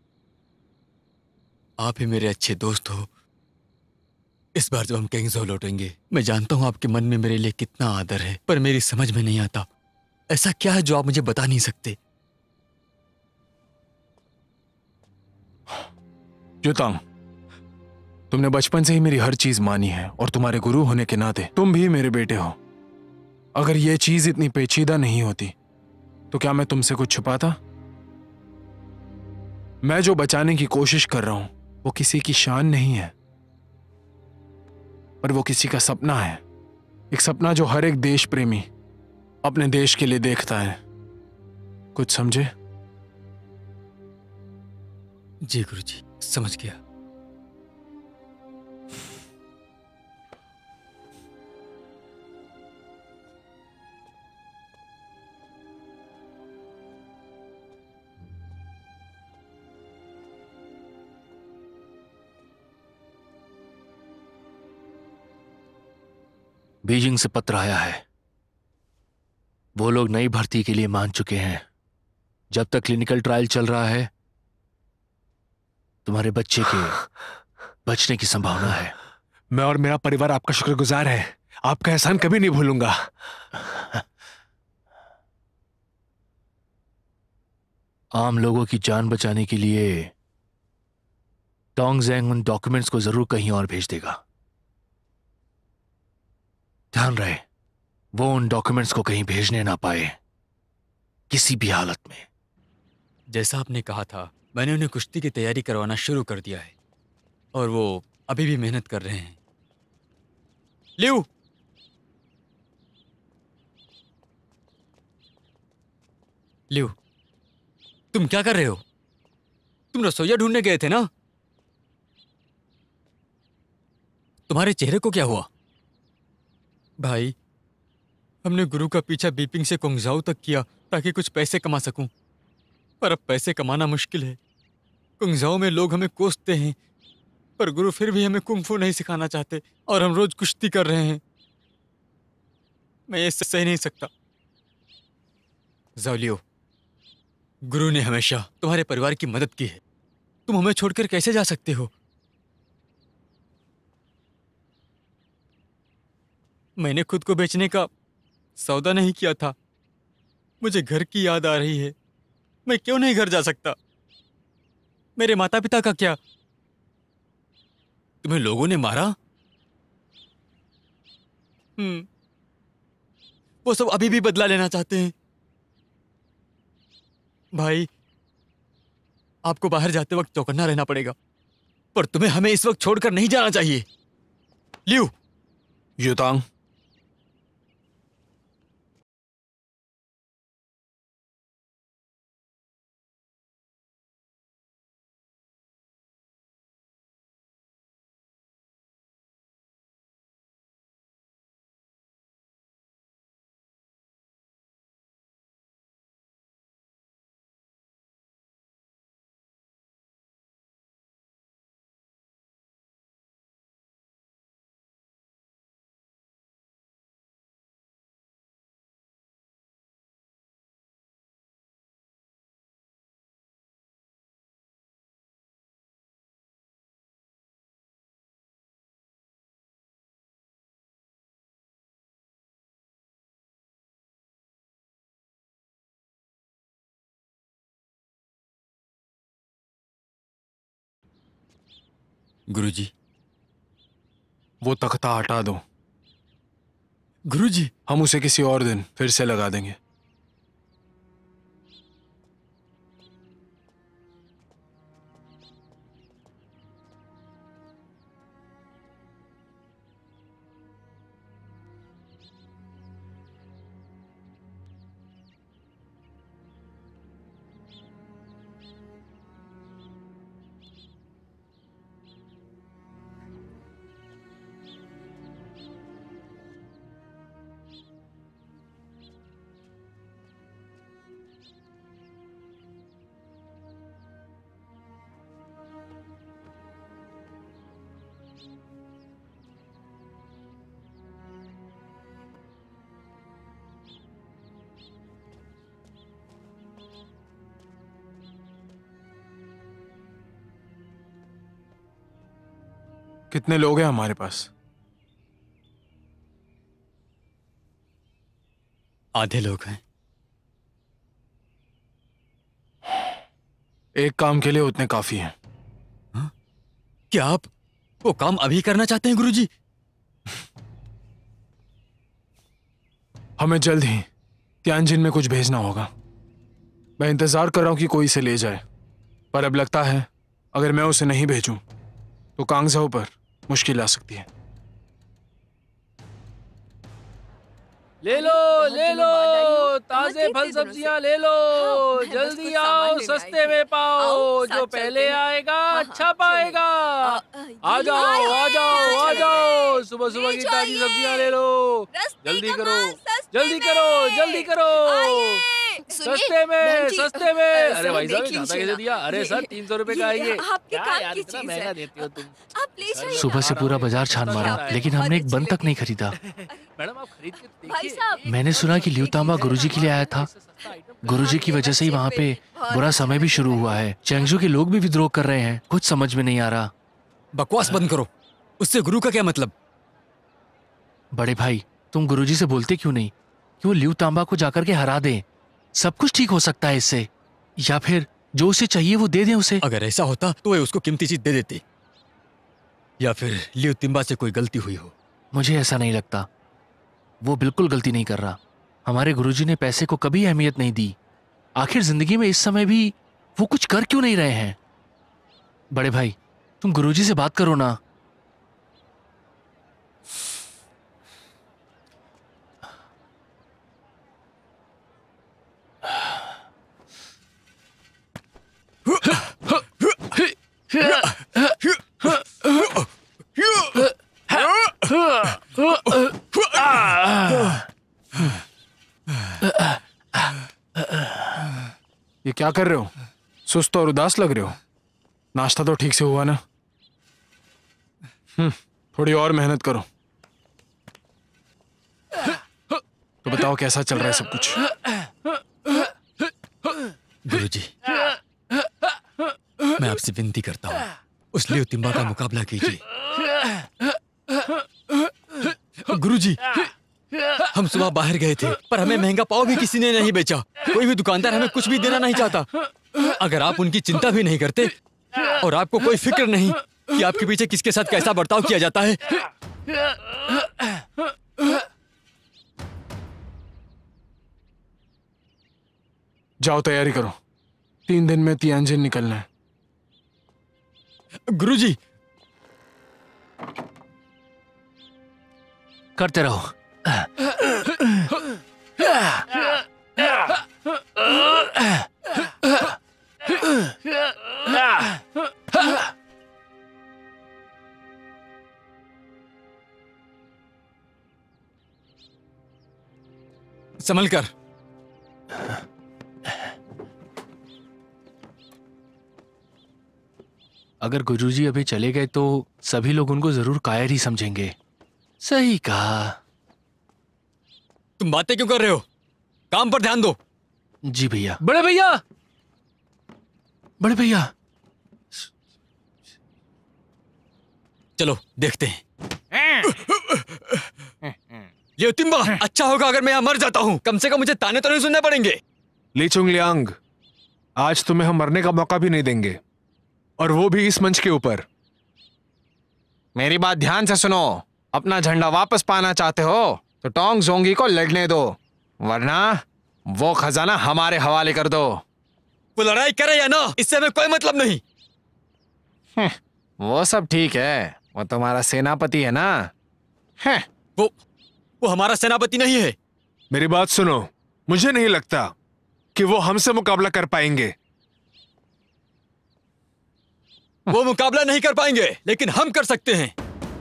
आप ही मेरे अच्छे दोस्त हो। इस बार जब हम कैंगझो लौटेंगे, मैं जानता हूं आपके मन में मेरे लिए कितना आदर है, पर मेरी समझ में नहीं आता ऐसा क्या है जो आप मुझे बता नहीं सकते। जुतांग, तुमने बचपन से ही मेरी हर चीज मानी है और तुम्हारे गुरु होने के नाते तुम भी मेरे बेटे हो। अगर यह चीज इतनी पेचीदा नहीं होती तो क्या मैं तुमसे कुछ छुपाता? मैं जो बचाने की कोशिश कर रहा हूं वो किसी की शान नहीं है, पर वो किसी का सपना है। एक सपना जो हर एक देश प्रेमी अपने देश के लिए देखता है। कुछ समझे? जी गुरुजी, समझ गया। बीजिंग से पत्र आया है। वो लोग नई भर्ती के लिए मान चुके हैं। जब तक क्लिनिकल ट्रायल चल रहा है, तुम्हारे बच्चे के बचने की संभावना है। मैं और मेरा परिवार आपका शुक्रगुजार है। आपका एहसान कभी नहीं भूलूंगा। आम लोगों की जान बचाने के लिए टोंग ज़ेंग उन डॉक्यूमेंट्स को जरूर कहीं और भेज देगा। ध्यान रहे वो उन डॉक्यूमेंट्स को कहीं भेजने ना पाए किसी भी हालत में। जैसा आपने कहा था, मैंने उन्हें कुश्ती की तैयारी करवाना शुरू कर दिया है और वो अभी भी मेहनत कर रहे हैं। लियो, लियो, तुम क्या कर रहे हो? तुम रसोइया ढूंढने गए थे ना? तुम्हारे चेहरे को क्या हुआ? भाई, हमने गुरु का पीछा बीपिंग से कोंगझाऊ तक किया ताकि कुछ पैसे कमा सकूं, पर अब पैसे कमाना मुश्किल है। कोंगझाऊ में लोग हमें कोसते हैं, पर गुरु फिर भी हमें कुंग फू नहीं सिखाना चाहते और हम रोज कुश्ती कर रहे हैं। मैं ये सह नहीं सकता। जाओलियो, गुरु ने हमेशा तुम्हारे परिवार की मदद की है। तुम हमें छोड़कर कैसे जा सकते हो? मैंने खुद को बेचने का सौदा नहीं किया था। मुझे घर की याद आ रही है। मैं क्यों नहीं घर जा सकता? मेरे माता पिता का क्या? तुम्हें लोगों ने मारा? वो सब अभी भी बदला लेना चाहते हैं। भाई, आपको बाहर जाते वक्त चौकन्ना रहना पड़ेगा, पर तुम्हें हमें इस वक्त छोड़कर नहीं जाना चाहिए। लियो, युतांग, गुरुजी। वो तख्ता हटा दो। गुरुजी, हम उसे किसी और दिन फिर से लगा देंगे। कितने लोग हैं हमारे पास? आधे लोग हैं। एक काम के लिए उतने काफी हैं। हाँ? क्या आप वो काम अभी करना चाहते हैं गुरुजी? हमें जल्द ही तियानजिन में कुछ भेजना होगा। मैं इंतजार कर रहा हूं कि कोई इसे ले जाए, पर अब लगता है अगर मैं उसे नहीं भेजूं तो कांगझाऊ पर मुश्किल आ सकती है। ले लो ताजे फल सब्जियां ले लो। जल्दी आओ, सस्ते में पाओ। जो पहले आएगा अच्छा पाएगा। आ जाओ आ जाओ आ जाओ। सुबह सुबह की ताजी सब्जियां ले लो। जल्दी करो जल्दी करो जल्दी करो। सस्ते में। अरे भाई साहब, खाता कैसे दिया? अरे सर, 300 रुपए का है ये। क्या यार, इतना महंगा देती हो तुम। सुबह से पूरा बाजार छान मारा, लेकिन हमने एक बन तक नहीं खरीदा। मैडम, आप खरीद के देखिए। मैंने सुना कि लियू तांबा गुरुजी के लिए आया था। गुरुजी की वजह से ही वहाँ पे बुरा समय भी शुरू हुआ है। चैंगजू के लोग भी विद्रोह कर रहे हैं। कुछ समझ में नहीं आ रहा। बकवास बंद करो। उससे गुरु का क्या मतलब? बड़े भाई, तुम गुरुजी से बोलते क्यों नहीं कि वो लियू तांबा को जाकर के हरा दें? सब कुछ ठीक हो सकता है इससे, या फिर जो उसे चाहिए वो दे दें उसे। अगर ऐसा होता तो वे उसको कीमती चीज दे देते, या फिर लियू तिम्बा से कोई गलती हुई हो। मुझे ऐसा नहीं लगता। वो बिल्कुल गलती नहीं कर रहा। हमारे गुरुजी ने पैसे को कभी अहमियत नहीं दी। आखिर जिंदगी में इस समय भी वो कुछ कर क्यों नहीं रहे हैं? बड़े भाई, तुम गुरुजी से बात करो ना। ये क्या कर रहे हो? सुस्त और उदास लग रहे हो। नाश्ता तो ठीक से हुआ ना? थोड़ी और मेहनत करो। तो बताओ कैसा चल रहा है सब कुछ? गुरुजी, मैं आपसे विनती करता हूँ, उस लियू तिम्बा का मुकाबला कीजिए। गुरुजी, हम सुबह बाहर गए थे, पर हमें महंगा पाव भी किसी ने नहीं बेचा। कोई भी दुकानदार हमें कुछ भी देना नहीं चाहता। अगर आप उनकी चिंता भी नहीं करते और आपको कोई फिक्र नहीं कि आपके पीछे किसके साथ कैसा बर्ताव किया जाता है, जाओ तैयारी करो। 3 दिन में तियानजिन निकलना है। गुरुजी। करते रहो। संभल कर। अगर गुरुजी अभी चले गए तो सभी लोग उनको जरूर कायर ही समझेंगे। सही कहा। तुम बातें क्यों कर रहे हो? काम पर ध्यान दो। जी भैया। बड़े भैया, बड़े भैया, चलो देखते हैं। लियू तिम्बा, अच्छा होगा अगर मैं यहाँ मर जाता हूँ। कम से कम मुझे ताने तो नहीं सुनने पड़ेंगे। लीचुंग लियांग, आज तुम्हें हम मरने का मौका भी नहीं देंगे, और वो भी इस मंच के ऊपर। मेरी बात ध्यान से सुनो। अपना झंडा वापस पाना चाहते हो तो टोंग जोंगी को लड़ने दो, वरना वो खजाना हमारे हवाले कर दो। वो लड़ाई करे या ना, इससे हमें कोई मतलब नहीं। वो सब ठीक है, वो तुम्हारा सेनापति है ना। वो हमारा सेनापति नहीं है। मेरी बात सुनो, मुझे नहीं लगता कि वो हमसे मुकाबला कर पाएंगे। वो मुकाबला नहीं कर पाएंगे, लेकिन हम कर सकते हैं।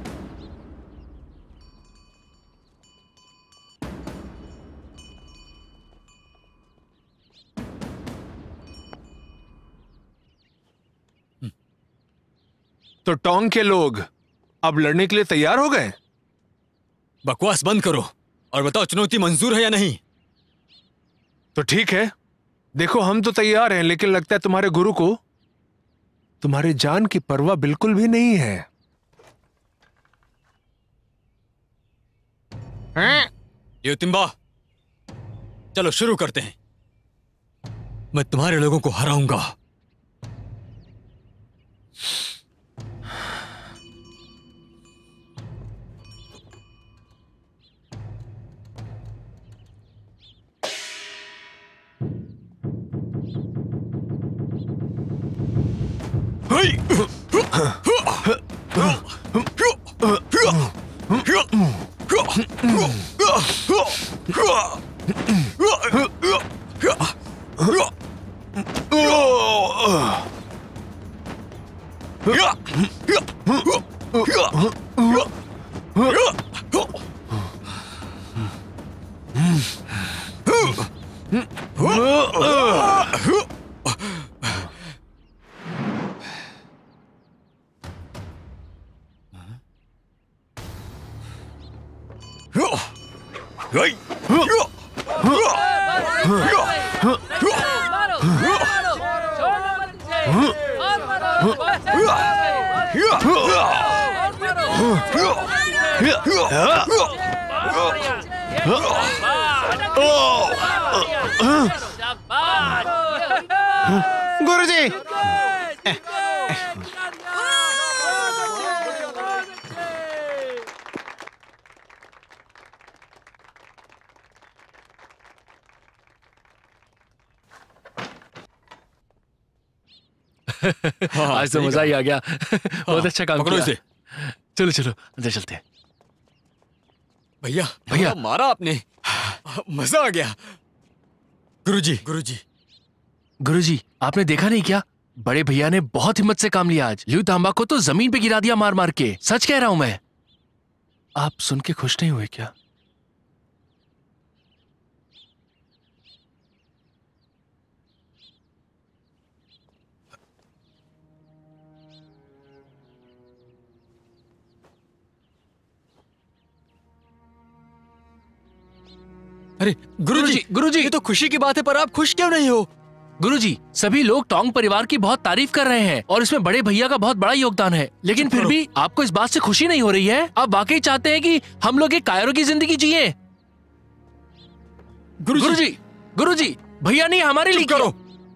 तो टोंग के लोग अब लड़ने के लिए तैयार हो गए? बकवास बंद करो और बताओ चुनौती मंजूर है या नहीं। तो ठीक है, देखो हम तो तैयार हैं, लेकिन लगता है तुम्हारे गुरु को तुम्हारी जान की परवाह बिल्कुल भी नहीं है। लियू तिम्बा, चलो शुरू करते हैं। मैं तुम्हारे लोगों को हराऊंगा। गुरुजी, आज तो मजा ही आ गया। बहुत अच्छा काम पकड़ो किया। इसे। चलो चलो अंदर चलते हैं। भैया भैया। मारा आपने, मजा आ गया। गुरुजी गुरुजी, गुरुजी, आपने देखा नहीं क्या? बड़े भैया ने बहुत हिम्मत से काम लिया आज। लिu तांबा को तो जमीन पे गिरा दिया मार मार के। सच कह रहा हूं मैं। आप सुन के खुश नहीं हुए क्या? अरे गुरुजी गुरुजी, ये तो खुशी की बात है, पर आप खुश क्यों नहीं हो? गुरुजी, सभी लोग टोंग परिवार की बहुत तारीफ कर रहे हैं और इसमें बड़े भैया का बहुत बड़ा योगदान है। लेकिन फिर भी आपको इस बात से खुशी नहीं हो रही है? आप वाकई चाहते हैं कि हम लोग एक कायरों की जिंदगी जिए? गुरुजी, गुरुजी, भैया नहीं हमारे लिए करो।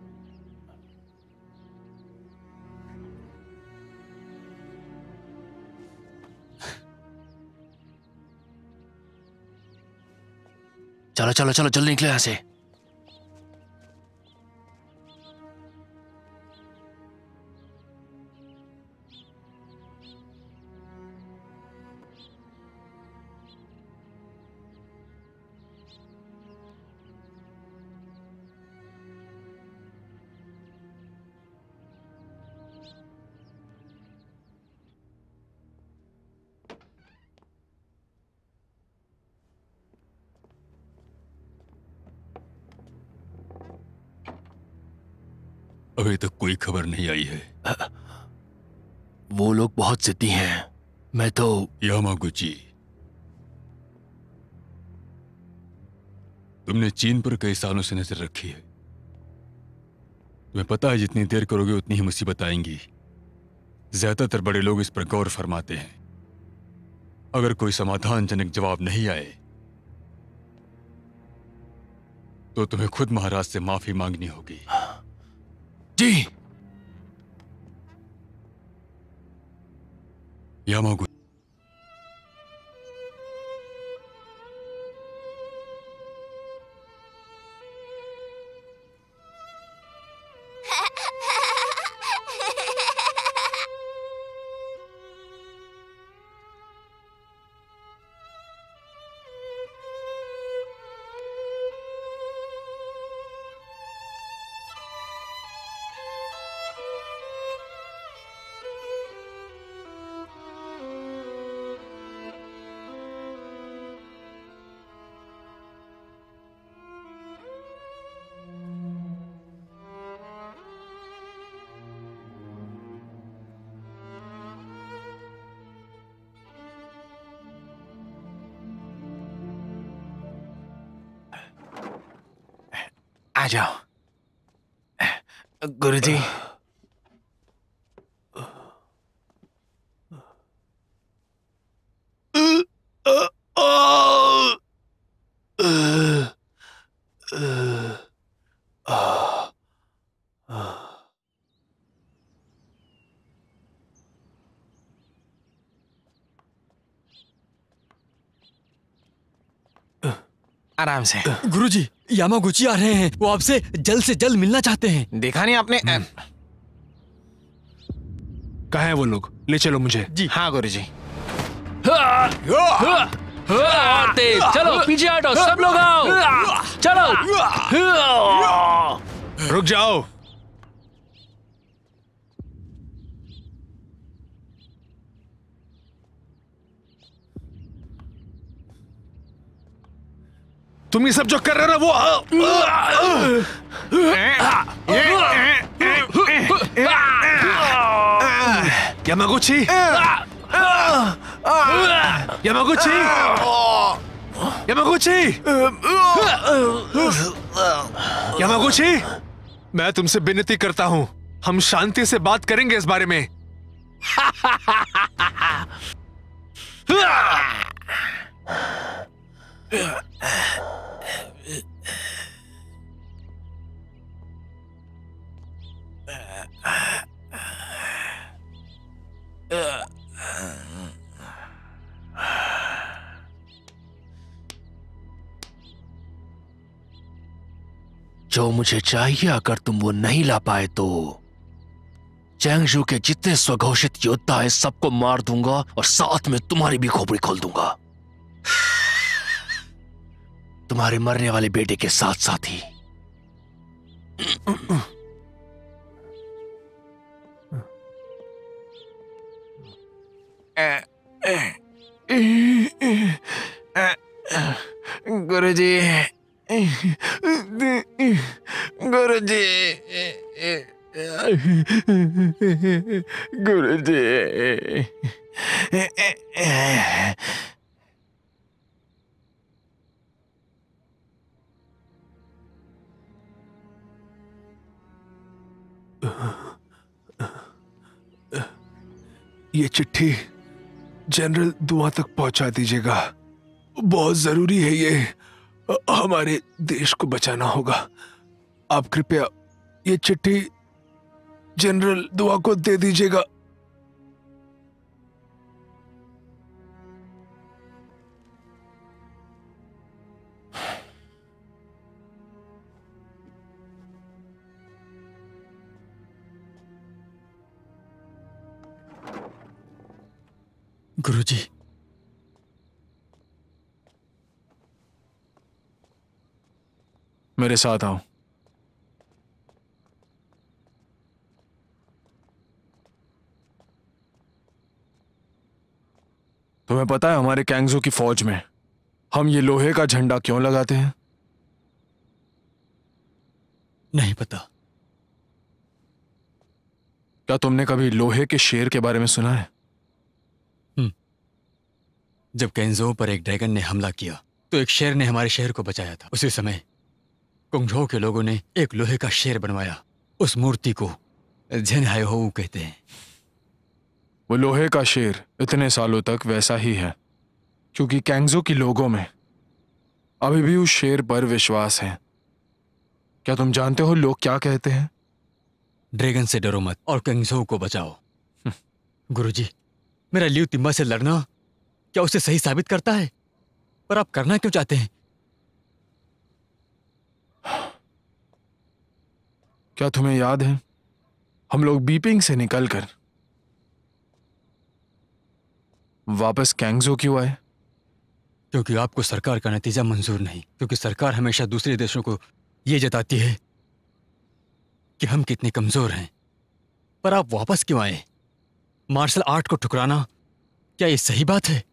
चलो चलो चलो जल्दी निकलो यहाँ से। अभी तक कोई खबर नहीं आई है। वो लोग बहुत जिद्दी हैं। मैं तो यामागुची, तुमने चीन पर कई सालों से नजर रखी है। तुम्हें पता है जितनी देर करोगे उतनी ही मुसीबत आएंगी। ज्यादातर बड़े लोग इस पर गौर फरमाते हैं। अगर कोई समाधानजनक जवाब नहीं आए तो तुम्हें खुद महाराज से माफी मांगनी होगी। जी। यामागुची, आ जाओ। गुरुजी, आराम से। गुरुजी, यामागुची आ रहे हैं। वो आपसे जल्द से जल्द मिलना चाहते हैं। देखा नहीं आपने? कहाँ हैं वो लोग? ले चलो मुझे। जी हाँ गुरुजी। चलो पीछे हटो, सब लोग आओ। चलो। रुक जाओ। तुम ये सब जो कर रहे हो ना वो यामागुची, यामागुची, यामागुची, यामागुची, मैं तुमसे विनती करता हूं, हम शांति से बात करेंगे इस बारे में। जो मुझे चाहिए अगर तुम वो नहीं ला पाए तो चैंगजू के जितने स्वघोषित योद्धा हैं सबको मार दूंगा और साथ में तुम्हारी भी खोपड़ी खोल दूंगा, तुम्हारे मरने वाले बेटे के साथ साथ ही। गुरुजी, गुरुजी, गुरुजी। ये चिट्ठी जनरल दुआ तक पहुंचा दीजिएगा, बहुत जरूरी है ये, हमारे देश को बचाना होगा। आप कृपया ये चिट्ठी जनरल दुआ को दे दीजिएगा। गुरुजी, मेरे साथ आओ। तुम्हें पता है हमारे कैंगजू की फौज में हम ये लोहे का झंडा क्यों लगाते हैं? नहीं पता। क्या तुमने कभी लोहे के शेर के बारे में सुना है? जब कैंगझोउ पर एक ड्रैगन ने हमला किया तो एक शेर ने हमारे शहर को बचाया था। उसी समय कुंगझोउ के लोगों ने एक लोहे का शेर बनवाया। उस मूर्ति को झेनहाइहोउ कहते हैं। वो लोहे का शेर इतने सालों तक वैसा ही है क्योंकि कैंगजू के लोगों में अभी भी उस शेर पर विश्वास है। क्या तुम जानते हो लोग क्या कहते हैं? ड्रैगन से डरो मत और कैंगझोउ को बचाओ। गुरुजी, मेरा लियू तिम्बा से लड़ना क्या उसे सही साबित करता है? पर आप करना क्यों चाहते हैं? क्या तुम्हें याद है हम लोग बीपिंग से निकलकर वापस कैंगजू क्यों आए? क्योंकि आपको सरकार का नतीजा मंजूर नहीं। क्योंकि सरकार हमेशा दूसरे देशों को यह जताती है कि हम कितने कमजोर हैं। पर आप वापस क्यों आए? मार्शल आर्ट को ठुकराना क्या ये सही बात है?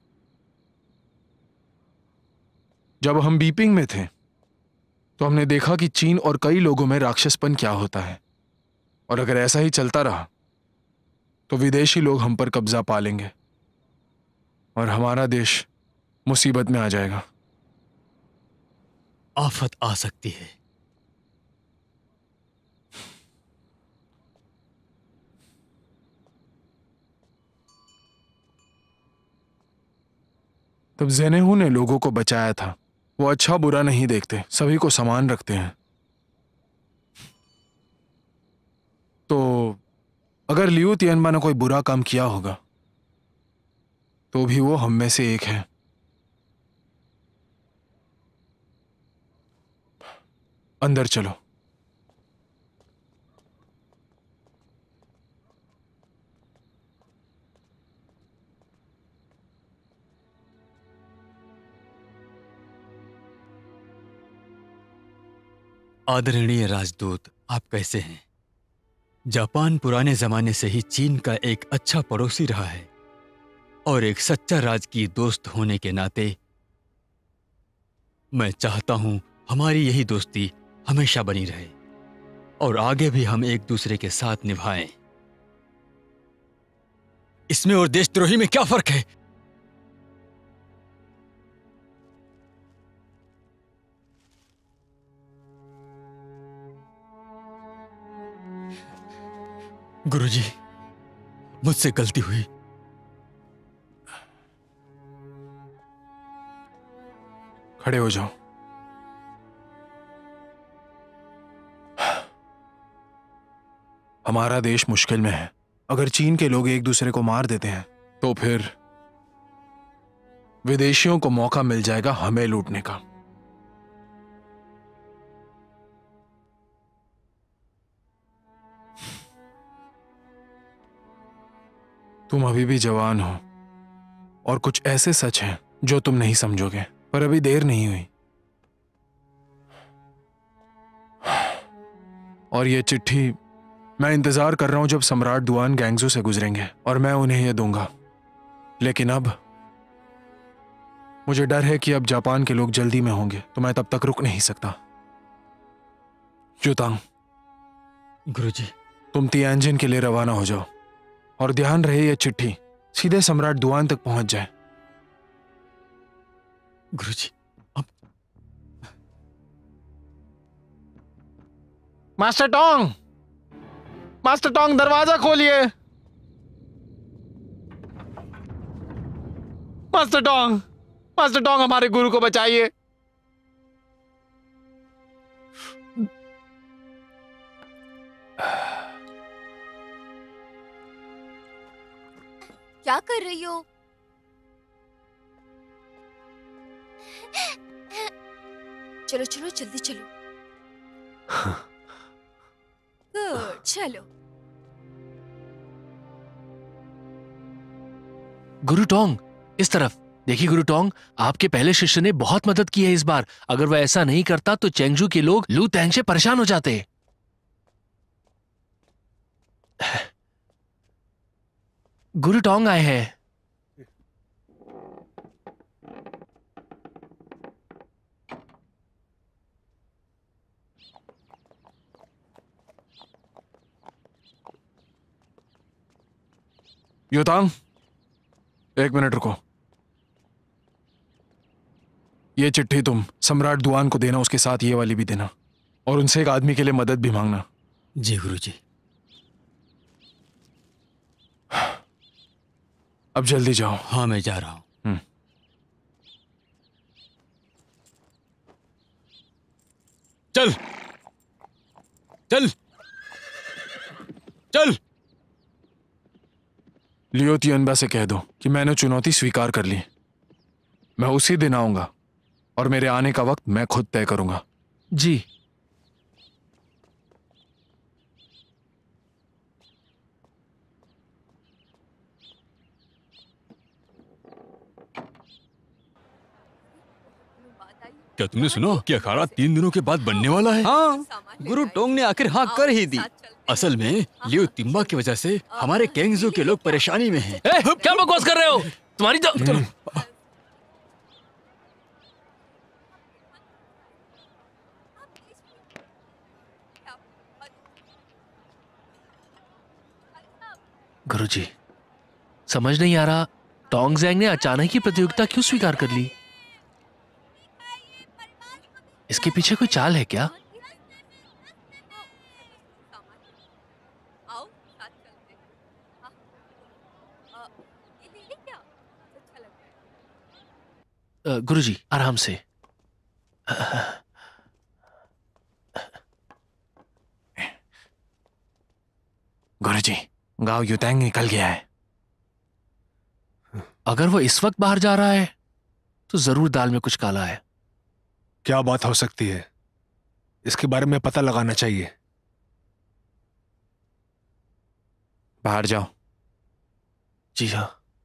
जब हम बीपिंग में थे तो हमने देखा कि चीन और कई लोगों में राक्षसपन क्या होता है, और अगर ऐसा ही चलता रहा तो विदेशी लोग हम पर कब्जा पा लेंगे और हमारा देश मुसीबत में आ जाएगा। आफत आ सकती है। तब ज़ेनेहू ने लोगों को बचाया था। वो अच्छा बुरा नहीं देखते, सभी को समान रखते हैं। तो अगर लियू तियानबा ने कोई बुरा काम किया होगा तो भी वो हम में से एक है। अंदर चलो। आदरणीय राजदूत, आप कैसे हैं? जापान पुराने जमाने से ही चीन का एक अच्छा पड़ोसी रहा है और एक सच्चा राजकीय दोस्त होने के नाते मैं चाहता हूं हमारी यही दोस्ती हमेशा बनी रहे और आगे भी हम एक दूसरे के साथ निभाएं। इसमें और देशद्रोही में क्या फर्क है? गुरुजी, मुझसे गलती हुई। खड़े हो जाओ। हमारा देश मुश्किल में है। अगर चीन के लोग एक दूसरे को मार देते हैं तो फिर विदेशियों को मौका मिल जाएगा हमें लूटने का। तुम अभी भी जवान हो और कुछ ऐसे सच हैं जो तुम नहीं समझोगे, पर अभी देर नहीं हुई। और ये चिट्ठी मैं इंतजार कर रहा हूं जब सम्राट दुआन गैंगजू से गुजरेंगे और मैं उन्हें यह दूंगा। लेकिन अब मुझे डर है कि अब जापान के लोग जल्दी में होंगे, तो मैं तब तक रुक नहीं सकता। जुतांग, गुरुजी, तुम तियानजिन के लिए रवाना हो जाओ और ध्यान रहे यह चिट्ठी सीधे सम्राट दुआन तक पहुंच जाए। गुरुजी, अब मास्टर टोंग, मास्टर टोंग, दरवाजा खोलिए। मास्टर टोंग, मास्टर टोंग, हमारे गुरु को बचाइए। क्या कर रही हो? चलो चलो जल्दी चलो। गुड, चलो। गुरु टोंग, इस तरफ देखिए। गुरु टोंग, आपके पहले शिष्य ने बहुत मदद की है इस बार। अगर वह ऐसा नहीं करता तो चेंगजू के लोग लू तैंग से परेशान हो जाते। गुरु टोंग आए हैं। युतांग, एक मिनट रुको। ये चिट्ठी तुम सम्राट दुआन को देना, उसके साथ ये वाली भी देना, और उनसे एक आदमी के लिए मदद भी मांगना। जी गुरुजी। अब जल्दी जाओ। हाँ, मैं जा रहा हूं। चल चल चल। लियो तियनबा से कह दो कि मैंने चुनौती स्वीकार कर ली। मैं उसी दिन आऊंगा और मेरे आने का वक्त मैं खुद तय करूंगा। जी। क्या तुमने सुना कि अखाड़ा 3 दिनों के बाद बनने वाला है? हाँ, गुरु टोंग ने आखिर हाँ कर ही दी। असल में लियो तिम्बा की वजह से हमारे कैंगजू के लोग परेशानी में हैं। क्या बकवास कर रहे हो? तुम्हारी तो गुरुजी, समझ नहीं आ रहा टोंग ज़ैंग ने अचानक ही प्रतियोगिता क्यों स्वीकार कर ली। इसके पीछे कोई चाल है क्या? गुरुजी, आराम से। गुरुजी, गांव युतांग निकल गया है। अगर वो इस वक्त बाहर जा रहा है तो जरूर दाल में कुछ काला है। क्या बात हो सकती है? इसके बारे में पता लगाना चाहिए। बाहर जाओ। जी हाँ।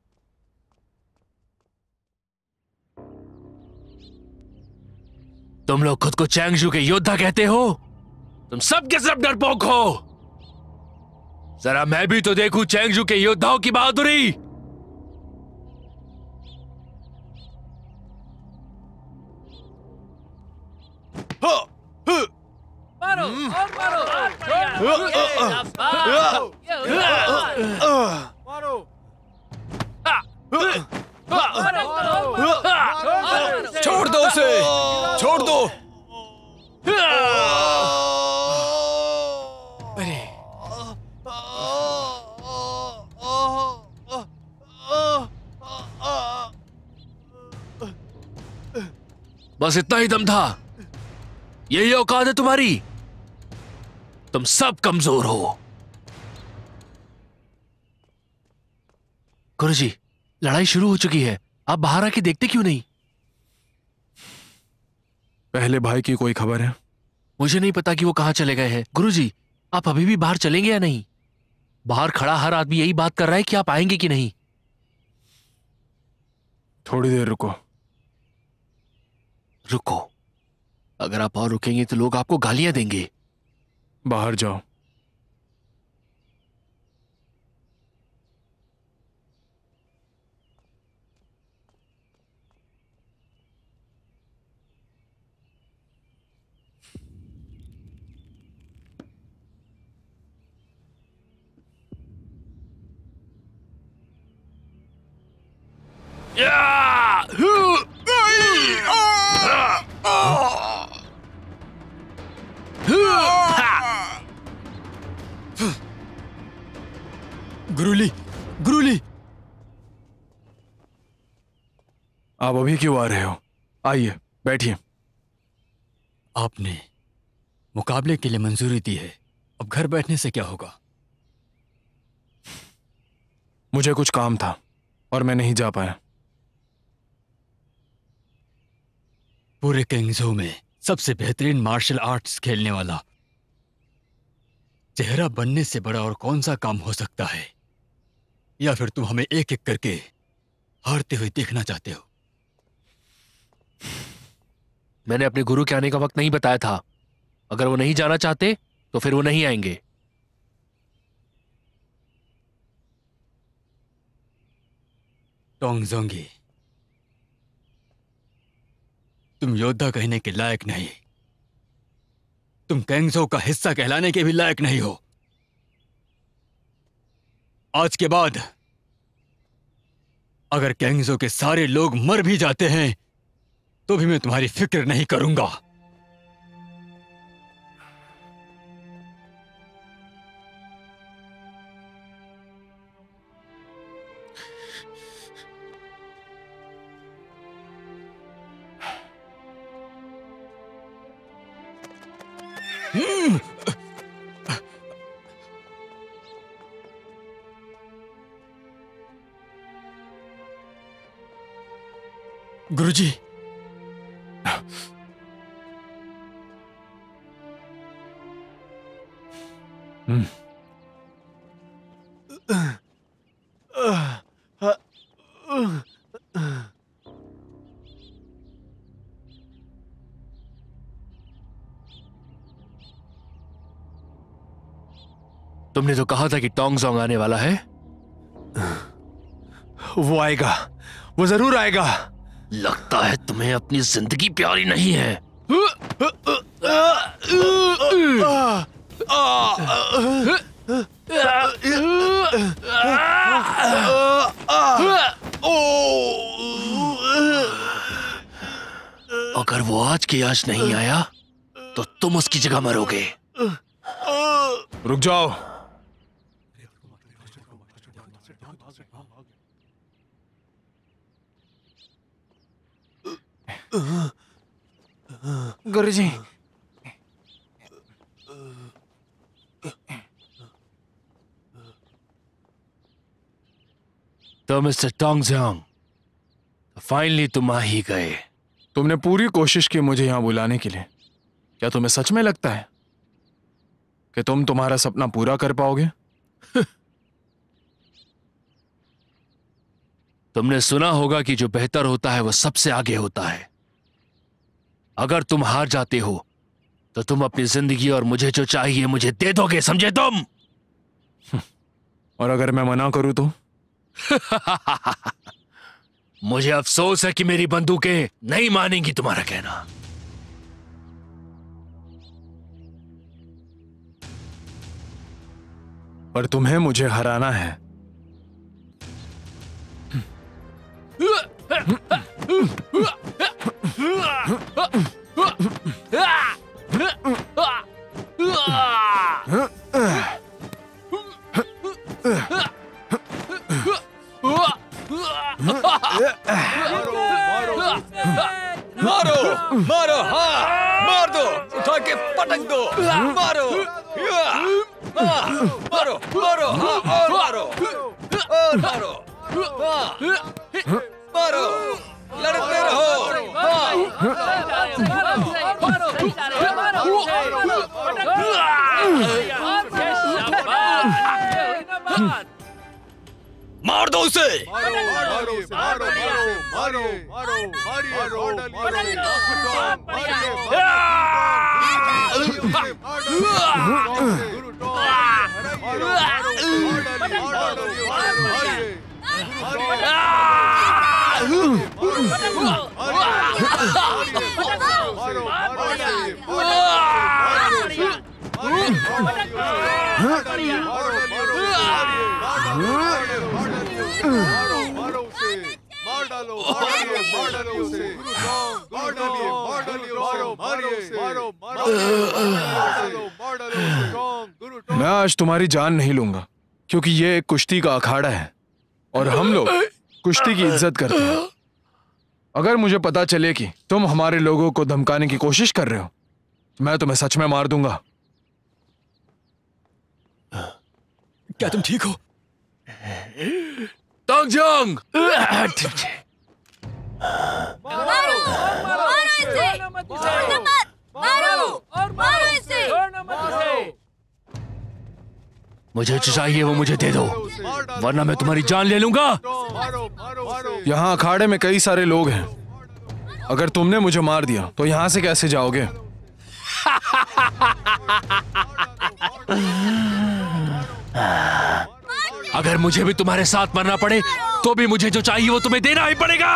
तुम लोग खुद को चैंगजू के योद्धा कहते हो? तुम सब के सब डरपोक हो। जरा मैं भी तो देखूं चैंगजू के योद्धाओं की बहादुरी। मारो और मारो। छोड़ दो उसे, छोड़ दो। अरे बस इतना ही दम था? यही औकात है तुम्हारी? तुम सब कमजोर हो। गुरुजी, लड़ाई शुरू हो चुकी है, आप बाहर आके देखते क्यों नहीं? पहले भाई की कोई खबर है? मुझे नहीं पता कि वो कहां चले गए हैं। गुरुजी, आप अभी भी बाहर चलेंगे या नहीं? बाहर खड़ा हर आदमी यही बात कर रहा है कि आप आएंगे कि नहीं। थोड़ी देर रुको। रुको? अगर आप और रुकेंगे तो लोग आपको गालियां देंगे। बाहर जाओ। गुरुली, गुरुली, आप अभी क्यों आ रहे हो? आइए, बैठिए। आपने मुकाबले के लिए मंजूरी दी है, अब घर बैठने से क्या होगा? मुझे कुछ काम था और मैं नहीं जा पाया। पूरे कैंगझोउ में सबसे बेहतरीन मार्शल आर्ट्स खेलने वाला चेहरा बनने से बड़ा और कौन सा काम हो सकता है? या फिर तुम हमें एक एक करके हारते हुए देखना चाहते हो? मैंने अपने गुरु के आने का वक्त नहीं बताया था। अगर वो नहीं जाना चाहते तो फिर वो नहीं आएंगे। टोंग जोंगी, तुम योद्धा कहने के लायक नहीं। तुम कैंगझोउ का हिस्सा कहलाने के भी लायक नहीं हो। आज के बाद अगर कैंगझोउ के सारे लोग मर भी जाते हैं तो भी मैं तुम्हारी फिक्र नहीं करूंगा। गुरुजी, तुमने तो कहा था कि टोंग जोंग आने वाला है। वो आएगा, वो जरूर आएगा। लगता है तुम्हें अपनी जिंदगी प्यारी नहीं है। अगर वो आज के आज नहीं आया तो तुम उसकी जगह मरोगे। रुक जाओ। गुरुजी, तो मिस्टर टोंग जोंग, फाइनली तुम आ ही गए। तुमने पूरी कोशिश की मुझे यहां बुलाने के लिए। क्या तुम्हें सच में लगता है कि तुम तुम्हारा सपना पूरा कर पाओगे? तुमने सुना होगा कि जो बेहतर होता है वो सबसे आगे होता है। अगर तुम हार जाते हो तो तुम अपनी जिंदगी और मुझे जो चाहिए मुझे दे दोगे, समझे तुम? और अगर मैं मना करूं तो? मुझे अफसोस है कि मेरी बंदूकें नहीं मानेंगी तुम्हारा कहना। पर तुम्हें मुझे हराना है। मारो मारो, हाँ मार दो, उठा के पटक दो, मारो, मारो मारो, हाँ और मारो, और मारो, हाँ मारो, लड़ते रहो, हाँ मार दो उसे, मैं आज तुम्हारी जान नहीं लूंगा क्योंकि ये एक कुश्ती का अखाड़ा है और हम लोग कुश्ती की इज्जत करते हैं। अगर मुझे पता चले कि तुम हमारे लोगों को धमकाने की कोशिश कर रहे हो, मैं तुम्हें सच में मार दूंगा। क्या तुम ठीक हो? तोंगजोंग! मारो इसे, छोड़ना मत, मारो इसे। मुझे जो चाहिए वो मुझे दे दो, वरना मैं तुम्हारी जान ले लूंगा। यहाँ अखाड़े में कई सारे लोग हैं। अगर तुमने मुझे मार दिया तो यहाँ से कैसे जाओगे? अगर मुझे भी तुम्हारे साथ मरना पड़े तो भी मुझे जो चाहिए वो तुम्हें देना ही पड़ेगा।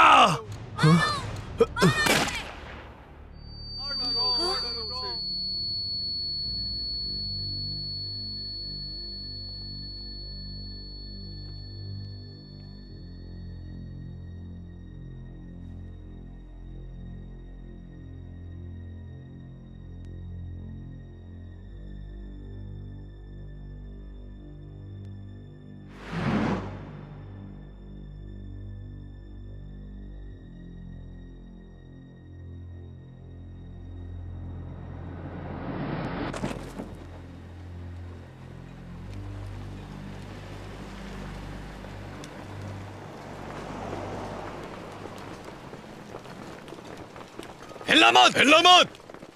हिलना मत, हिलना मत।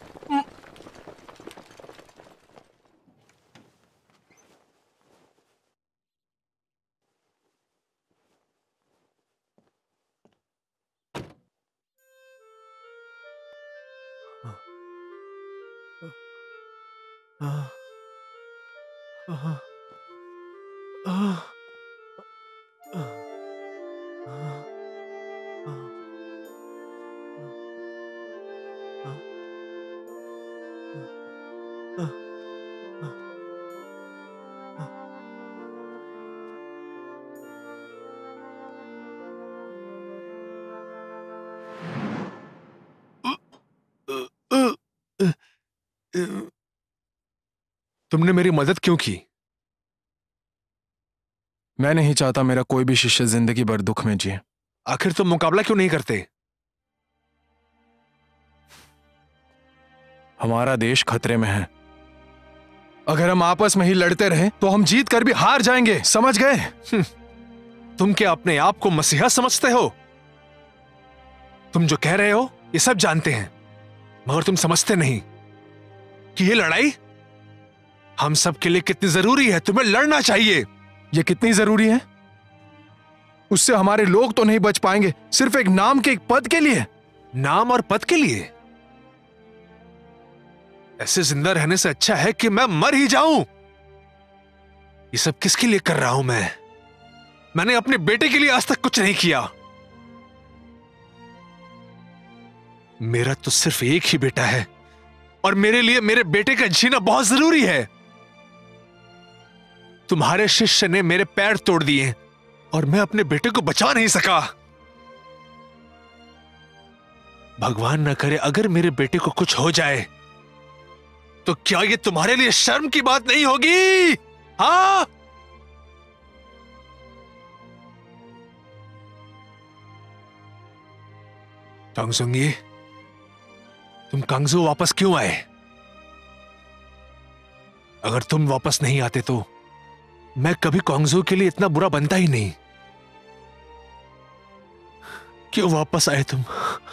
तुमने मेरी मदद क्यों की? मैं नहीं चाहता मेरा कोई भी शिष्य जिंदगी भर दुख में जिए। आखिर तुम मुकाबला क्यों नहीं करते? हमारा देश खतरे में है। अगर हम आपस में ही लड़ते रहे तो हम जीत कर भी हार जाएंगे, समझ गए? तुम क्या अपने आप को मसीहा समझते हो? तुम जो कह रहे हो ये सब जानते हैं, मगर तुम समझते नहीं कि ये लड़ाई हम सब के लिए कितनी जरूरी है। तुम्हें लड़ना चाहिए। ये कितनी जरूरी है? उससे हमारे लोग तो नहीं बच पाएंगे, सिर्फ एक नाम के, एक पद के लिए। नाम और पद के लिए? ऐसे जिंदा रहने से अच्छा है कि मैं मर ही जाऊं। ये सब किसके लिए कर रहा हूं मैं? मैंने अपने बेटे के लिए आज तक कुछ नहीं किया। मेरा तो सिर्फ एक ही बेटा है और मेरे लिए मेरे बेटे का जीना बहुत जरूरी है। तुम्हारे शिष्य ने मेरे पैर तोड़ दिए और मैं अपने बेटे को बचा नहीं सका। भगवान न करे अगर मेरे बेटे को कुछ हो जाए तो क्या ये तुम्हारे लिए शर्म की बात नहीं होगी? हाँ? टोंग ज़ोंगी, तुम कांगजू वापस क्यों आए? अगर तुम वापस नहीं आते तो मैं कभी कांगजू के लिए इतना बुरा बनता ही नहीं। क्यों वापस आए तुम?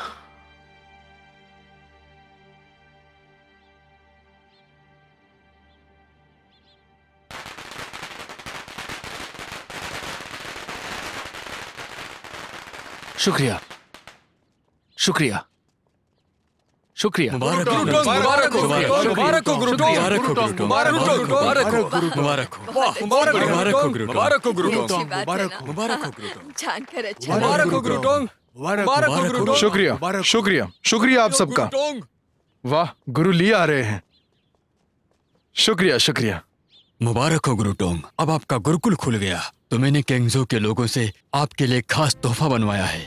शुक्रिया, शुक्रिया, शुक्रिया। मुबारक हो, मुबारक हो, मुबारक हो गुरु टोंग, मुबारक हो गुरु टोंग, मुबारक हो, मुबारक हो, मुबारक हो, मुबारक हो गुरु टोंग, मुबारक हो गुरु टोंग, मुबारक हो, मुबारक हो गुरु टोंग, जानकर अच्छा मुबारक हो गुरु टोंग, मुबारक हो गुरु टोंग, शुक्रिया, शुक्रिया, शुक्रिया आप सबका। वाह, गुरु ली आ रहे हैं। शुक्रिया, शुक्रिया। मुबारक हो गुरु टोंग, अब आपका गुरुकुल खुल गया। तो मैंने कैंगझो के लोगों से आपके लिए खास तोहफा बनवाया है।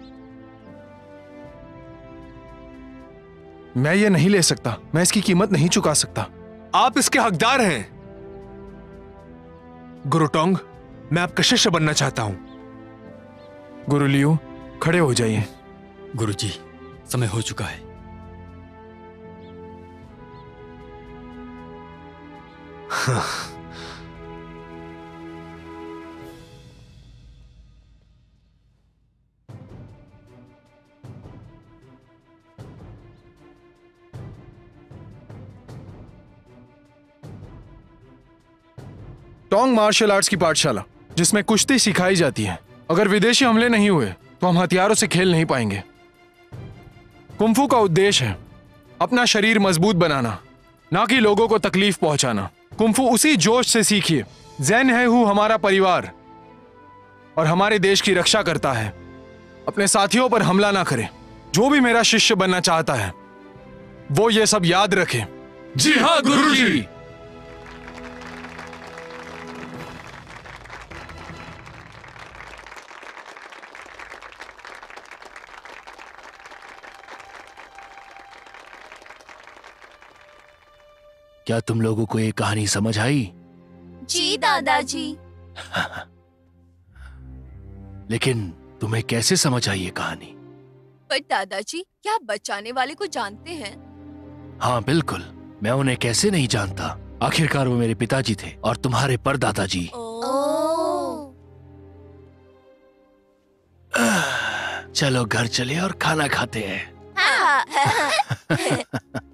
मैं ये नहीं ले सकता, मैं इसकी कीमत नहीं चुका सकता। आप इसके हकदार हैं। गुरु टोंग, मैं आपका शिष्य बनना चाहता हूं। गुरु लियू, खड़े हो जाइए। गुरुजी, समय हो चुका है। टोंग मार्शल आर्ट्स की पाठशाला, जिसमें कुश्ती सिखाई जाती है। अगर विदेशी हमले नहीं हुए तो हम हथियारों से खेल नहीं पाएंगे। कुंफू का उद्देश्य है अपना शरीर मजबूत बनाना, ना कि लोगों को तकलीफ पहुंचाना। कुंफू उसी जोश से सीखिए। ज़ेन है हु हमारा परिवार और हमारे देश की रक्षा करता है। अपने साथियों पर हमला ना करे। जो भी मेरा शिष्य बनना चाहता है वो ये सब याद रखे। जी हाँ गुरुजी। क्या तुम लोगों को ये कहानी समझ आई? जी दादाजी। लेकिन तुम्हें कैसे समझ आई ये कहानी? पर दादाजी, क्या आप बचाने वाले को जानते हैं? हाँ बिल्कुल, मैं उन्हें कैसे नहीं जानता। आखिरकार वो मेरे पिताजी थे और तुम्हारे परदादाजी। चलो घर चले और खाना खाते हैं। हाँ।